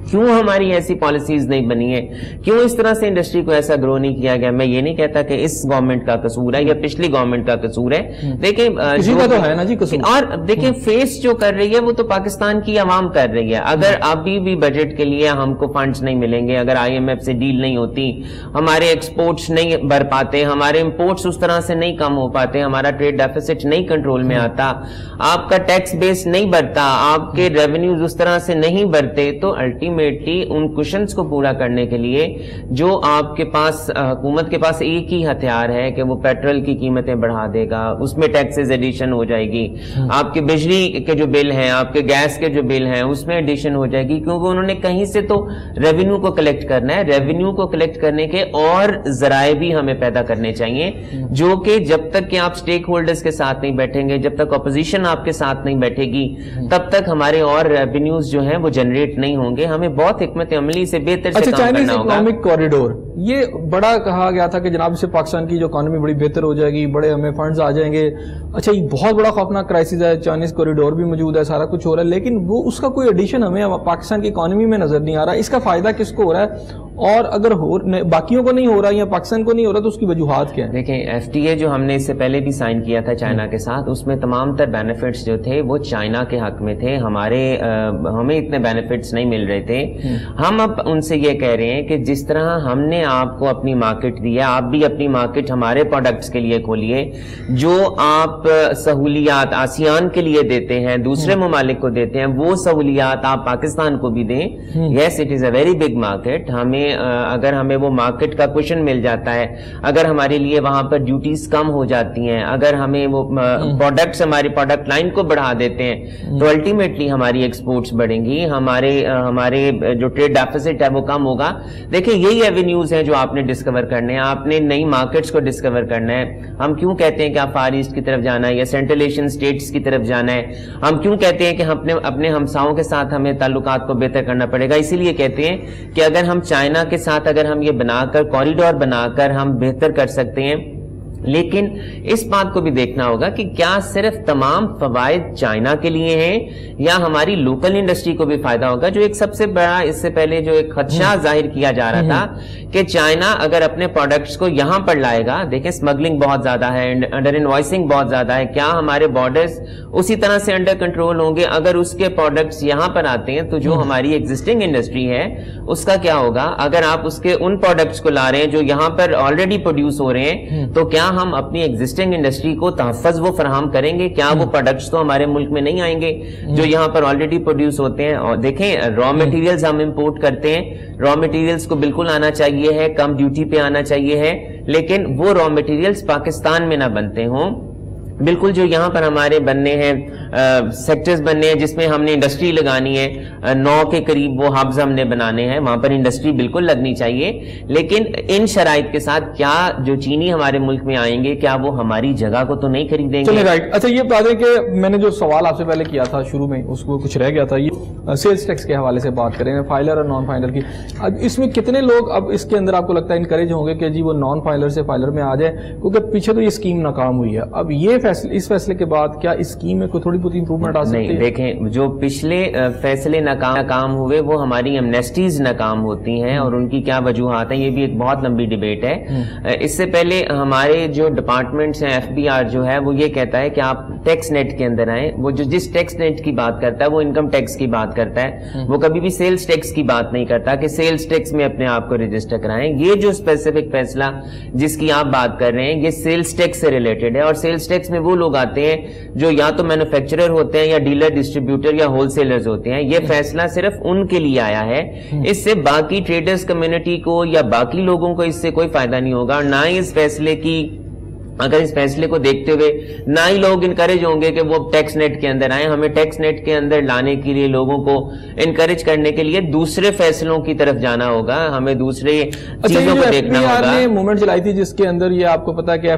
S2: क्यों हमारी ऐसी पॉलिसीज नहीं बनी है, क्यों इस तरह से इंडस्ट्री को ऐसा ग्रो नहीं किया गया। मैं ये नहीं कहता कि इस गवर्नमेंट का कसूर है या पिछली गवर्नमेंट का कसूर है, देखिए
S1: तो है ना जी कसूर।
S2: और देखिए फेस जो कर रही है वो तो पाकिस्तान की आवाम कर रही है। अगर अभी भी बजट के लिए हमको फंड्स नहीं मिलेंगे, अगर आईएमएफ से डील नहीं होती, हमारे एक्सपोर्ट्स नहीं बढ़ पाते, हमारे इंपोर्ट्स उस तरह से नहीं कम हो पाते, हमारा ट्रेड डेफिसिट नहीं कंट्रोल में आता, आपका टैक्स बेस नहीं बढ़ता, आपके रेवेन्यूज उस तरह से नहीं बढ़ते, तो अल्टीमेटली उन कुशंस को पूरा करने के लिए जो आपके पास हुकूमत के पास एक ही हथियार है कि वो पेट्रोल की कीमतें बढ़ा देगा, उसमें टैक्सेस एडिशन हो जाएगी, आपके बिजली के जो बिल हैं, आपके गैस के जो बिल हैं उसमें एडिशन हो जाएगी, क्योंकि उन्होंने कहीं से तो रेवेन्यू को कलेक्ट करना है। रेवेन्यू को कलेक्ट करने के और जराए भी हमें पैदा करने चाहिए, जो कि जब तक कि आप स्टेक होल्डर्स के साथ नहीं बैठेंगे, जब तक ऑपोजिशन आपके साथ नहीं बैठेगी, तब तक हमारे और रेवेन्यूज जो हैं वो जनरेट नहीं होंगे। हमें बहुत हिकमत अमली से बेहतर से काम करना होगा।
S1: इकोनॉमिक कॉरिडोर ये बड़ा कहा गया था कि जनाब इससे पाकिस्तान की जो इकोनॉमी बड़ी बेहतर हो जाएगी, बड़े हमें फंड्स आ जाएंगे। अच्छा ये बहुत बड़ा खौफनाक क्राइसिस है, चाइनीज कॉरिडोर भी मौजूद है, सारा कुछ हो रहा है, लेकिन वो उसका कोई एडिशन हमें पाकिस्तान की इकोनॉमी में नजर नहीं आ रहा। इसका फायदा किसको हो रहा है, और अगर हो बाकियों को नहीं हो रहा या पाकिस्तान को नहीं हो रहा तो उसकी वजूहात क्या है?
S2: देखें एफटीए जो हमने इससे पहले भी साइन किया था चाइना के साथ, उसमें तमाम तर बेनिफिट्स जो थे वो चाइना के हक में थे, हमारे आ, हमें इतने बेनिफिट्स नहीं मिल रहे थे। हम अब उनसे ये कह रहे हैं कि जिस तरह हमने आपको अपनी मार्केट दी है, आप भी अपनी मार्केट हमारे प्रोडक्ट्स के लिए खोलिए। जो आप सहूलियात आसियान के लिए देते हैं, दूसरे ममालिक को देते हैं, वो सहूलियात आप पाकिस्तान को भी दें। Yes it is a very big market. हमें अगर हमें वो मार्केट का क्वेश्चन मिल जाता है, अगर हमारे लिए वहां पर ड्यूटीज कम हो जाती हैं, अगर हमें वो प्रोडक्ट्स हमारी प्रोडक्ट लाइन को बढ़ा देते हैं, तो अल्टीमेटली हमारी एक्सपोर्ट्स बढ़ेंगी, हमारे हमारे जो ट्रेड डेफिसिट है वो कम होगा। देखिए यही एवेन्यूज हैं जो आपने डिस्कवर करने हैं, आपने नई मार्केट्स को डिस्कवर करना है। हम क्यों कहते हैं कि आप फार ईस्ट की तरफ जाना है या सेंट्रल एशियन स्टेट्स की तरफ जाना है, हम क्यों कहते हैं कि अपने अपने हमसाओं के साथ हमें ताल्लुकात को बेहतर करना पड़ेगा, इसीलिए कहते हैं कि अगर हम चाइना के साथ अगर हम ये बनाकर कॉरिडोर बनाकर हम बेहतर कर सकते हैं, लेकिन इस बात को भी देखना होगा कि क्या सिर्फ तमाम फवायद चाइना के लिए हैं या हमारी लोकल इंडस्ट्री को भी फायदा होगा। जो एक सबसे बड़ा इससे पहले जो एक खदशा जाहिर किया जा रहा था कि चाइना अगर अपने प्रोडक्ट्स को यहां पर लाएगा, देखें स्मगलिंग बहुत ज्यादा है, अंडर इनवॉइसिंग बहुत ज्यादा है, क्या हमारे बॉर्डर्स उसी तरह से अंडर कंट्रोल होंगे? अगर उसके प्रोडक्ट्स यहां पर आते हैं तो जो हमारी एग्जिस्टिंग इंडस्ट्री है उसका क्या होगा? अगर आप उसके उन प्रोडक्ट्स को ला रहे हैं जो यहां पर ऑलरेडी प्रोड्यूस हो रहे हैं, तो क्या हम अपनी एग्जिस्टिंग इंडस्ट्री को तहफ़्फ़ुज़ वो फराहम करेंगे? क्या वो प्रोडक्ट्स तो हमारे मुल्क में नहीं आएंगे जो यहाँ पर ऑलरेडी प्रोड्यूस होते हैं? और देखें रॉ मटेरियल्स हम इंपोर्ट करते हैं, रॉ मटेरियल्स को बिल्कुल आना चाहिए है, कम ड्यूटी पे आना चाहिए है, लेकिन वो रॉ मटेरियल्स पाकिस्तान में ना बनते हों। बिल्कुल जो यहाँ पर हमारे बनने हैं सेक्टर्स बनने हैं जिसमें हमने इंडस्ट्री लगानी है, नौ के करीब वो हब्स हमने बनाने हैं, वहां पर इंडस्ट्री बिल्कुल लगनी चाहिए, लेकिन इन शराइत के साथ क्या जो चीनी हमारे मुल्क में आएंगे क्या वो हमारी जगह को तो नहीं खरीदेंगे?
S1: चलिए राइट। अच्छा ये बता दें कि मैंने जो सवाल आपसे पहले किया था शुरू में उसको कुछ रह गया था, ये सेल्स टैक्स के हवाले से बात करें, फाइलर और नॉन फाइलर की। अब इसमें कितने लोग अब इसके अंदर आपको लगता है इनकरेज होंगे कि जी वो नॉन फाइलर से फाइलर में आ जाए, क्योंकि पीछे तो ये स्कीम नाकाम हुई है। अब ये इस फैसले के बाद क्या इस स्कीम में कोई थोड़ी बहुत इंप्रूवमेंट आ सकती है?
S2: देखें जो पिछले फैसले नाकाम नाकाम हुए वो हमारी एमनेस्टीज नाकाम होती हैं और उनकी क्या वजूहात हैं, ये भी एक बहुत लंबी डिबेट है। इससे पहले हमारे जो डिपार्टमेंट्स हैं, एफबीआर जो है वो ये कहता है कि आप टैक्स नेट के अंदर आए, वो जो जिस टैक्स नेट की बात करता है वो इनकम टैक्स की बात करता है, वो कभी भी सेल्स टैक्स की बात नहीं करता कि सेल्स टैक्स में अपने आप को रजिस्टर कराएं। ये जो स्पेसिफिक फैसला जिसकी आप बात कर रहे हैं ये सेल्स टैक्स से रिलेटेड है, और सेल्स टैक्स में वो लोग आते हैं जो या तो मैन्युफैक्चरर होते हैं या डीलर डिस्ट्रीब्यूटर या होलसेलर्स होते हैं। ये फैसला सिर्फ उनके लिए आया है, इससे बाकी ट्रेडर्स कम्युनिटी को या बाकी लोगों को इससे कोई फायदा नहीं होगा। और ना ही इस फैसले की अगर इस फैसले को देखते हुए ना ही लोग इनकरेज होंगे कि वो टैक्स नेट के अंदर आए। हमें टैक्स नेट के अंदर लाने के लिए लोगों को इनकरेज करने के लिए दूसरे फैसलों की तरफ जाना होगा, हमें दूसरे चीजों को देखना होगा।
S1: ने मूवमेंट चलाई थी जिसके अंदर ये आपको पता है कि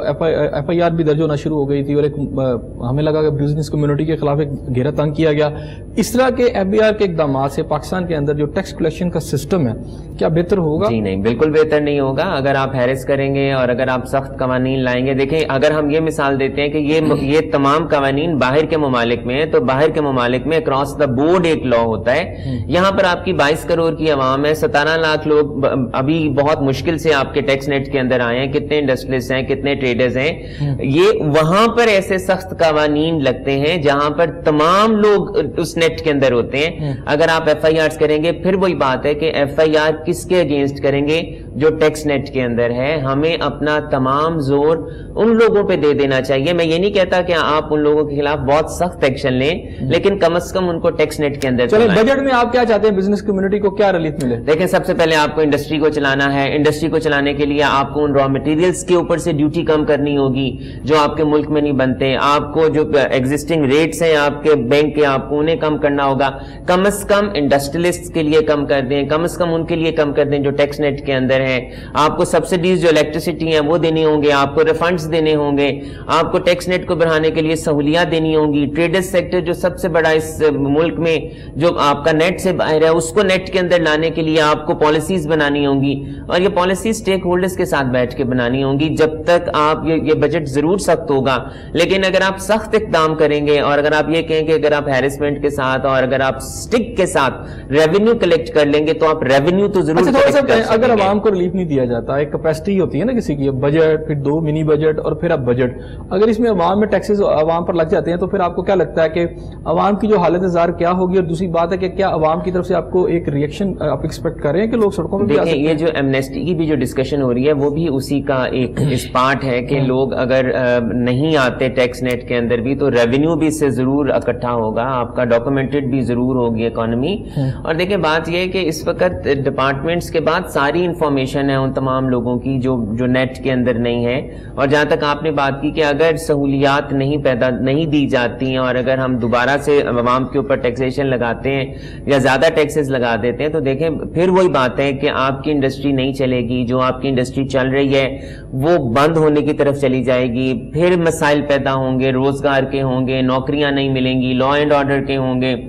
S1: एफ आई आर भी दर्ज होना शुरू हो गई थी और एक हमें लगा कि बिजनेस कम्युनिटी के खिलाफ एक घेरा तंग किया गया। इस तरह के एफ बी आर के इकदाम से पाकिस्तान के अंदर जो टैक्स कलेक्शन का सिस्टम है क्या बेहतर होगा?
S2: जी नहीं, बिल्कुल बेहतर नहीं होगा। अगर आप हैरेस करेंगे और अगर आप सख्त कवानीन چلائیں گے. دیکھیں اگر ہم یہ مثال دیتے ہیں کہ یہ یہ تمام قوانین باہر کے ممالک میں ہیں, تو باہر کے ممالک میں اکراس دا بورڈ ایک لا ہوتا ہے. یہاں پر آپ کی بائیس کروڑ کی عوام ہے, ستارہ لاکھ لوگ ابھی بہت مشکل سے آپ کے ٹیکس نیٹ کے اندر آئے ہیں, کتنے انڈسٹریلسٹ ہیں, کتنے ٹریڈرز ہیں. یہ وہاں پر ایسے سخت قوانین لگتے ہیں جہاں پر تمام لوگ اس نیٹ کے اندر ہوتے ہیں. اگر آپ ایف آئی آر کریں گے, پھر وہی بات ہے کہ ایف آئی آر کس کے اگینسٹ کریں گے؟ جو ٹیکس نیٹ کے اندر ہے. ہمیں اپنا تمام زور ان لوگوں پہ دے دینا چاہیے. میں یہ نہیں کہتا کہ آپ ان لوگوں کے خلاف بہت سخت ایکشن لیں, لیکن کم از کم ان کو ٹیکس نیٹ کے اندر.
S1: بجٹ میں آپ کیا چاہتے ہیں بزنس کمیونٹی کو کیا ریلیف ملے؟
S2: دیکھیں سب سے پہلے آپ کو انڈسٹری کو چلانا ہے. انڈسٹری کو چلانے کے لیے آپ کو ان را مٹیریلز کے اوپر سے ڈیوٹی کم کرنی ہوگی جو آپ کے ملک میں نہیں بنتے. آپ کو جو ایگزسٹنگ ریٹس ہیں آپ کے بینک کے, آپ کو انہیں کم کرنا ہوگا. کم از کم انڈسٹریلسٹ کے لیے کم کر دیں, کم از کم ان کے لیے کم کر دیں جو ٹیکس نیٹ کے اندر ہیں. آپ کو سبسڈیز جو الیکٹریسٹی ہیں وہ دینی ہوں گے, آپ کو ریفنڈز دینے ہوں گے, آپ کو ٹیکس نیٹ کو بڑھانے کے لیے سہولیات دینی ہوں گی. ٹریڈرز سیکٹر جو سب سے بڑا اس ملک میں جو آپ کا نیٹ سے باہر ہے, اس کو نیٹ کے اندر لانے کے لیے آپ کو پالیسیز بنانی ہوں گی, اور یہ پالیسیز اسٹیک ہولڈرز کے ساتھ بیٹھ کے بنانی ہوں گی. جب تک آپ یہ بجٹ ضرور سخت ہوگا, لیکن اگر آپ سخت اقدام کریں گے اور اگر آپ یہ کہیں کہ اگر آپ ہیرسمنٹ کے ساتھ اور اگر آپ سٹک کے ساتھ ریونیو کلیکٹ کر لیں گے تو آپ ریونیو تو ضرور کلیکٹ کر سکیں گے.
S1: اگر عوام کو ریلیف نہیں دیا جاتا, ایک کیپیسٹی ہوتی ہے نا کسی کی, بجٹ پھر دو منی بجٹ اور پھر اب بجٹ, اگر اس میں عوام میں ٹیکسز عوام پر لگ جاتے ہیں تو پھر آپ کو کیا لگتا ہے کہ عوام کی جو حالت زار کیا ہوگی؟ اور دوسری بات ہے کہ کیا عوام کی طرف سے آپ کو ایک ریئیکشن آپ ایکسپیکٹ کر رہے ہیں کہ لوگ سڑکوں پہ بھی آ سکتے ہیں؟
S2: یہ جو ایمنیسٹی کی بھی جو ڈسکشن ہو رہی ہے وہ بھی اسی کا ایک اس پارٹ ہے کہ لوگ اگر نہیں آتے ٹیکس نیٹ کے اندر بھی تو ریونیو بھی اس سے ضرور اکٹھا ہوگا, آپ کا ڈاکومنٹڈ بھی ضرور ہوگی اکانومی. اور دیکھیں بات یہ ہے کہ اس وقت ڈپارٹمنٹس کے بعد ساری انفارمیشن ہے ان تمام لوگوں کی جو جو نیٹ کے اندر نہیں ہے. اور جہاں تک آپ نے بات کی کہ اگر سہولیات نہیں پیدا نہیں دی جاتی ہیں اور اگر ہم دوبارہ سے عوام کے اوپر ٹیکسیشن لگاتے ہیں یا زیادہ ٹیکسز لگا دیتے ہیں, تو دیکھیں پھر وہی بات ہے کہ آپ کی انڈسٹری نہیں چلے گی. جو آپ کی انڈسٹری چل رہی ہے وہ بند ہونے کی طرف چلی جائے گی, پھر مسائل پیدا ہوں گے, روزگار کے ہوں گے, نوکریاں نہیں ملیں گی, لا اینڈ آرڈر کے ہوں گے.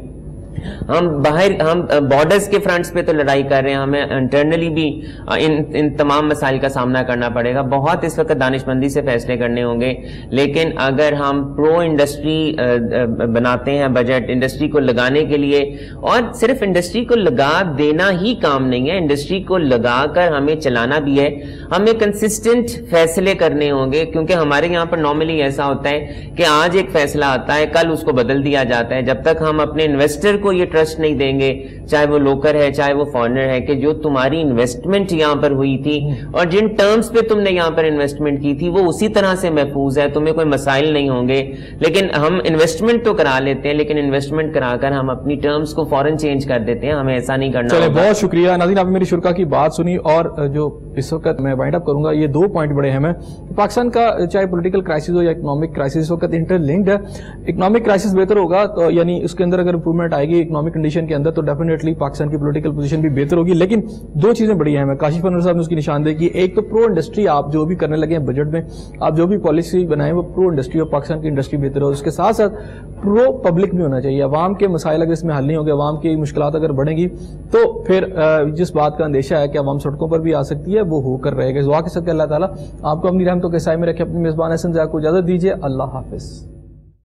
S2: ہم باہر ہم بارڈرز کے فرنٹس پہ تو لڑائی کر رہے ہیں, ہمیں انٹرنلی بھی ان ان تمام مسائل کا سامنا کرنا پڑے گا. بہت اس وقت دانش مندی سے فیصلے کرنے ہوں گے, لیکن اگر ہم پرو انڈسٹری بناتے ہیں بجٹ انڈسٹری کو لگانے کے لیے, اور صرف انڈسٹری کو لگا دینا ہی کام نہیں ہے, انڈسٹری کو لگا کر ہمیں چلانا بھی ہے. ہمیں کنسسٹنٹ فیصلے کرنے ہوں گے, کیونکہ ہمارے یہاں پر نارملی ایسا ہوتا ہے کہ آج ایک فیصلہ آتا ہے, کل اس کو بدل دیا جاتا ہے. جب تک ہم اپنے انویسٹر کو یہ ٹرسٹ نہیں دیں گے, چاہے وہ لوکل ہے چاہے وہ فارنر ہے, کہ جو تمہاری انویسٹمنٹ یہاں پر ہوئی تھی اور جن ٹرمز پہ تم نے یہاں پر انویسٹمنٹ کی تھی وہ اسی طرح سے محفوظ ہے, تمہیں کوئی مسائل نہیں ہوں گے. لیکن ہم انویسٹمنٹ تو کرا لیتے ہیں, لیکن انویسٹمنٹ کرا کر ہم اپنی ٹرمز کو فوراً چینج کر دیتے ہیں. ہمیں ایسا نہیں کرنا.
S1: چلے بہت شکریہ ناظرین, آپ نے میری شرکا کی بات سنی, اور جو اس وقت میں وائنڈ اپ کروں گا, یہ دو پوائنٹ بڑے اہم ہیں. پاکستان کا چاہے پولیٹیکل کرائسس ہو یا اکنامک کرائسس اس وقت انٹر لنکڈ ہے. اکنامک کرائسس بہتر ہوگا تو یعنی اس کے اندر اگر امپروومنٹ آئے گی اکنامک کنڈیشن کے اندر تو ڈیفینیٹلی پاکستان کی پولیٹیکل پوزیشن بھی بہتر ہوگی. لیکن دو چیزیں بڑی اہم ہیں, کاشف انور صاحب نے اس کی نشاندہی کی. ایک تو پرو انڈسٹری آپ جو بھی کرنے لگے ہیں بجٹ میں, آپ جو بھی پالیسی بنائیں وہ پرو انڈسٹری اور پاکستان کی انڈسٹری بہتر ہو. اس کے ساتھ ساتھ پرو پبلک بھی ہونا چاہیے. عوام کے مسائل اگر اس میں حل نہیں ہوگے, عوام کی مشکلات اگر بڑھیں گی تو پھر جس بات کا اندیشہ ہے کہ عوام سڑکوں پر بھی آ سکتی ہے وہ ہو کر رہے گا. دعا کے ساتھ اللہ تعالیٰ آپ کو اپنی رحمتوں کے سائے میں رکھے. اپنی میزبان احسن ضیاء کو اجازت دیجیے. اللہ حافظ.